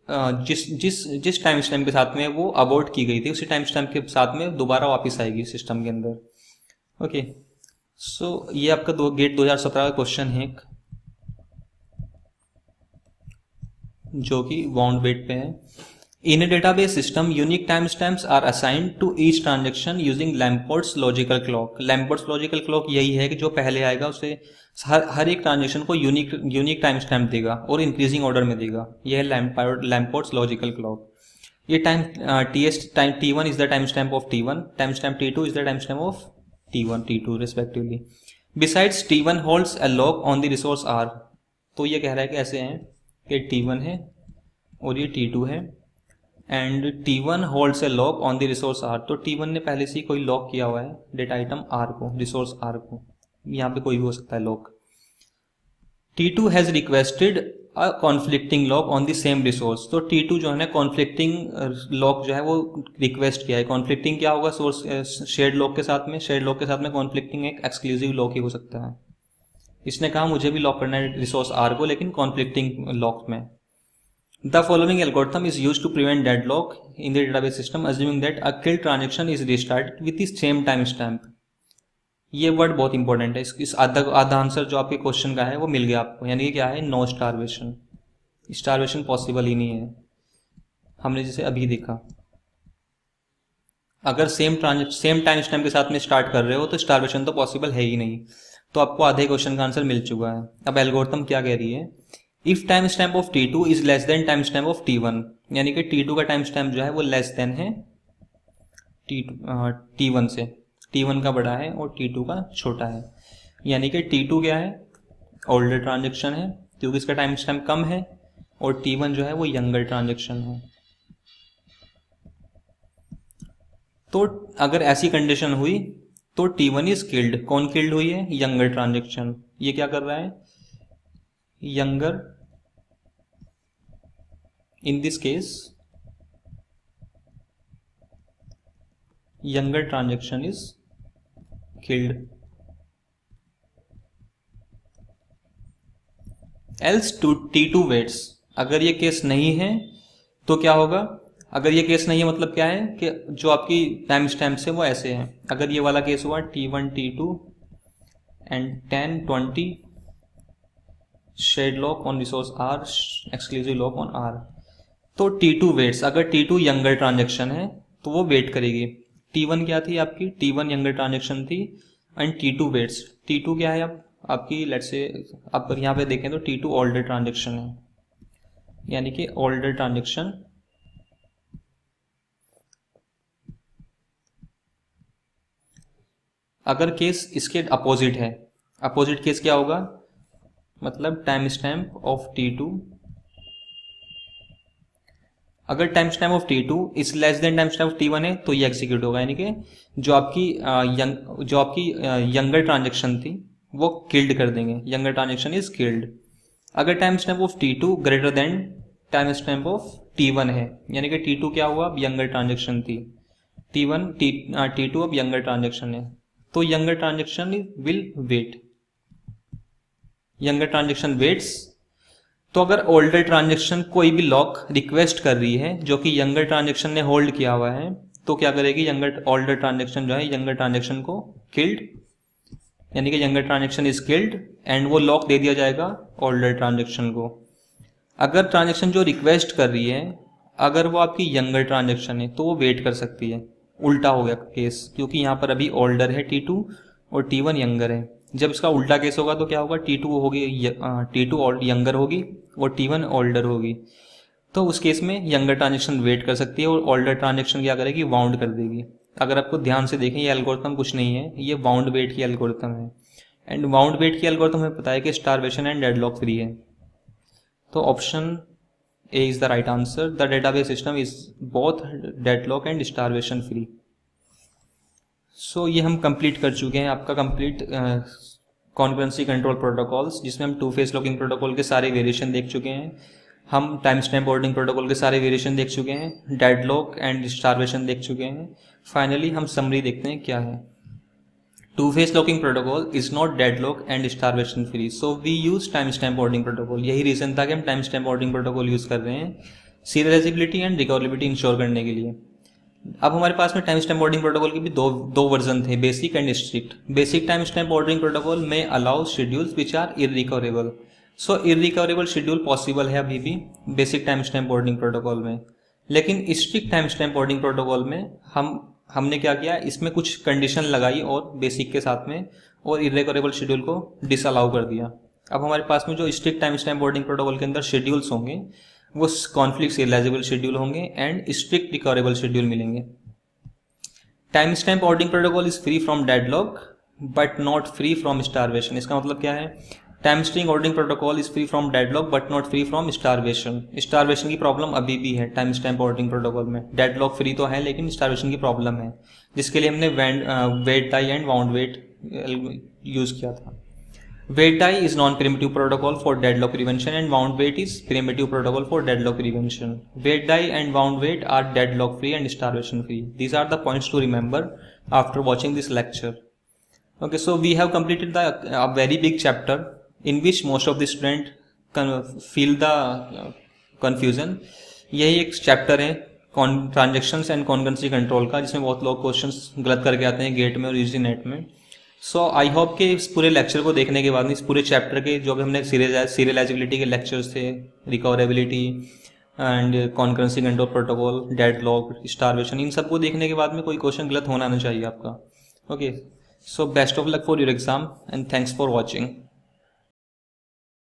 जिस टाइम स्टैम्प के साथ में वो अबॉर्ट की गई थी उसी टाइम स्टैम्प के साथ में दोबारा वापस आएगी सिस्टम के अंदर। ओके, सो ये आपका गेट 2017 का क्वेश्चन है जो कि वाउंड वेट पे है। In a database system unique time stamps are assigned to each transaction using Lamport's logical clock. Lamport's logical clock यही है कि जो पहले आएगा उसे हर एक ट्रांजेक्शन को यूनिक टाइम स्टैम्प देगा और इंक्रीजिंग ऑर्डर में देगा। यह है लैम्पर्ट्स लॉजिकल क्लॉक। ये T1 is the time stamp of T1, time stamp T2 is the time stamp of T1 T2 respectively. Besides T1 holds a lock on the resource R. तो ये कह रहा है कि ऐसे हैं कि T1 है और ये T2 है and T1 holds a lock on the resource R। तो T1 ने पहले से ही कोई लॉक किया हुआ है डेटा आइटम R को, रिसोर्स R को, यहाँ पे कोई भी हो सकता है lock. T2 has requested a conflicting lock on the same resource. तो T2 जो है ना कॉन्फ्लिक्टिंग लॉक जो है वो रिक्वेस्ट किया है। कॉन्फ्लिक्टिंग क्या होगा, सोर्स शेयर्ड लॉक के साथ में, शेयर्ड लॉक के साथ में कॉन्फ्लिक्टिंग एक एक्सक्लूसिव लॉक ही हो सकता है। इसने कहा मुझे भी लॉक करना है रिसोर्स R को, लेकिन कॉन्फ्लिक्टिंग लॉक में। The following algorithm is used to prevent deadlock in the database system, assuming that a kill transaction is restarted with the same timestamp। ये वर्ड बहुत इंपॉर्टेंट है। इस आधा आंसर जो आपके क्वेश्चन का है वो मिल गया आपको, यानी कि क्या है, नो स्टारवेशन। स्टारवेशन पॉसिबल ही नहीं है, हमने जैसे अभी देखा। अगर सेम टाइम स्टैम्प के साथ में स्टार्ट कर रहे हो तो स्टारवेशन तो पॉसिबल है ही नहीं। तो आपको आधे क्वेश्चन का आंसर मिल चुका है। अब एल्गोरिथम क्या कह रही है, if time stamp of T2 is less than time stamp of T1, यानी कि T2 का टाइम स्टैम्प जो है वो लेस देन है T1 से, T1 का बड़ा है और T2 का छोटा है। यानी कि T2 क्या है, ओल्डर ट्रांजेक्शन है क्योंकि इसका टाइम स्टैम्प कम है, और T1 जो है वो यंगर ट्रांजेक्शन है। तो अगर ऐसी कंडीशन हुई तो T1 इज किल्ड। कौन किल्ड हुई है, यंगर ट्रांजेक्शन। ये क्या कर रहा है, younger, in this case younger transaction is killed। else T2 waits। अगर ये केस नहीं है तो क्या होगा, अगर ये केस नहीं है मतलब क्या है कि जो आपकी टाइम स्टैम्प है वो ऐसे है। अगर ये वाला केस हुआ T1 T2 and 10 20 shared lock on resource R, exclusive lock on R, तो T2 वेट्स। अगर T2 यंगर ट्रांजेक्शन है तो वो वेट करेगी। T1 क्या थी आपकी, T1 यंगर ट्रांजेक्शन थी एंड T2 वेट्स। T2 क्या है अब आपकी, लेट्स से आप यहाँ पे देखें तो T2 ओल्डर ट्रांजेक्शन है, यानी कि ओल्डर ट्रांजेक्शन। अगर केस इसके अपोजिट है, अपोजिट केस क्या होगा, मतलब टाइम स्टैम्प ऑफ T2, अगर time stamp of T2 is less than time stamp of T1 है तो ये एग्जीक्यूट होगा, यानी कि जो आपकी यंगर ट्रांजेक्शन थी वो किल्ड कर देंगे, यंगर ट्रांजेक्शन इज किल्ड। अगर time stamp of T2 greater than time stamp of T1 है, यानी कि T2 क्या हुआ, अब यंगर ट्रांजेक्शन थी, T2 अब यंगर ट्रांजेक्शन है, तो younger transaction will wait, younger transaction waits. तो अगर ओल्डर ट्रांजेक्शन कोई भी लॉक रिक्वेस्ट कर रही है जो कि यंगर ट्रांजेक्शन ने होल्ड किया हुआ है, तो क्या करेगी, ओल्डर ट्रांजेक्शन जो है यंगर ट्रांजेक्शन को किल्ड, यानी कि younger transaction is killed and वो लॉक दे दिया जाएगा ओल्डर ट्रांजेक्शन को। अगर ट्रांजेक्शन जो रिक्वेस्ट कर रही है अगर वो आपकी यंगर ट्रांजेक्शन है तो वो वेट कर सकती है। उल्टा हो गया केस, क्योंकि यहाँ पर अभी ओल्डर है T2 और T1 यंगर है। जब इसका उल्टा केस होगा तो क्या होगा, T2 होगी, T2 यंगर होगी और T1 ओल्डर होगी। तो उस केस में यंगर ट्रांजेक्शन वेट कर सकती है और ओल्डर ट्रांजेक्शन क्या करेगी, वाउंड कर देगी। अगर आपको ध्यान से देखें ये एल्गोरिथम कुछ नहीं है, ये वाउंड वेट की एल्गोरिथम है। एंड वाउंड वेट की एल्गोरिथम हमें पता है कि स्टारवेशन एंड डेडलॉक फ्री है। तो option A is the right answer. The database system is both deadlock and starvation free. So ये हम कंप्लीट कर चुके हैं, आपका कंप्लीट कॉन्करेंसी कंट्रोल प्रोटोकॉल्स, जिसमें हम 2 फेज लॉकिंग प्रोटोकॉल के सारे वेरिएशन देख चुके हैं, हम टाइम स्टैम्प ऑर्डरिंग प्रोटोकॉल के सारे वेरिएशन देख चुके हैं, डेडलॉक एंड स्टारवेशन देख चुके हैं। फाइनली हम समरी देखते हैं क्या है। 2 phase locking protocol is not deadlock and starvation free, so we use time stamp ordering protocol. यही रीजन था कि हम time stamp ordering protocol use कर रहे हैं सीरियलाइजेबिलिटी एंड रिकवरेबिलिटी इंश्योर करने के लिए। अब हमारे पास में टाइम स्टैम्प ऑर्डरिंग प्रोटोकॉल के भी दो वर्जन थे, basic and strict. Basic time stamp ordering protocol में allow schedules which are irrecoverable. So irrecoverable schedule possible है अभी भी basic time stamp ordering protocol में, लेकिन strict time stamp ordering protocol में हमने क्या किया, इसमें कुछ कंडीशन लगाई और बेसिक के साथ में, और इररिकवरेबल शेड्यूल को डिसअलाउ कर दिया। अब हमारे पास में जो strict time stamp ordering protocol के अंदर शेड्यूल्स होंगे वो कॉन्फ्लिक्ट सीरियलाइजेबल शेड्यूल होंगे एंड स्ट्रिक्ट रिकवरेबल शेड्यूल मिलेंगे। Time stamp ordering protocol is free from deadlock but not free from starvation. इसका मतलब क्या है, time string ordering protocol is free from deadlock but not free from starvation. Starvation की problem अभी भी है time stamp ordering protocol में। Deadlock free तो है लेकिन स्टारवेशन की प्रॉब्लम है, जिसके लिए हमने wait die and wound wait use किया था। Wait die is non primitive protocol for deadlock prevention and wound wait is primitive protocol for deadlock prevention. Wait die and wound wait are deadlock free and starvation free. These are the points to remember after watching this lecture. Okay, so we have completed a very big chapter in which most of the student feel the confusion. यही एक chapter है transactions and concurrency control का, जिसमें बहुत लोग questions गलत करके आते हैं गेट में और यूजी नेट में। सो आई होप कि इस पूरे लेक्चर को देखने के बाद, इस पूरे चैप्टर के जो भी हमने सीरियलाइजिबिलिटी के लेक्चर्स थे, recoverability and concurrency control protocol, deadlock, starvation, इन सबको देखने के बाद में कोई क्वेश्चन गलत होना नहीं चाहिए आपका। Okay, so best of luck for your exam and thanks for watching.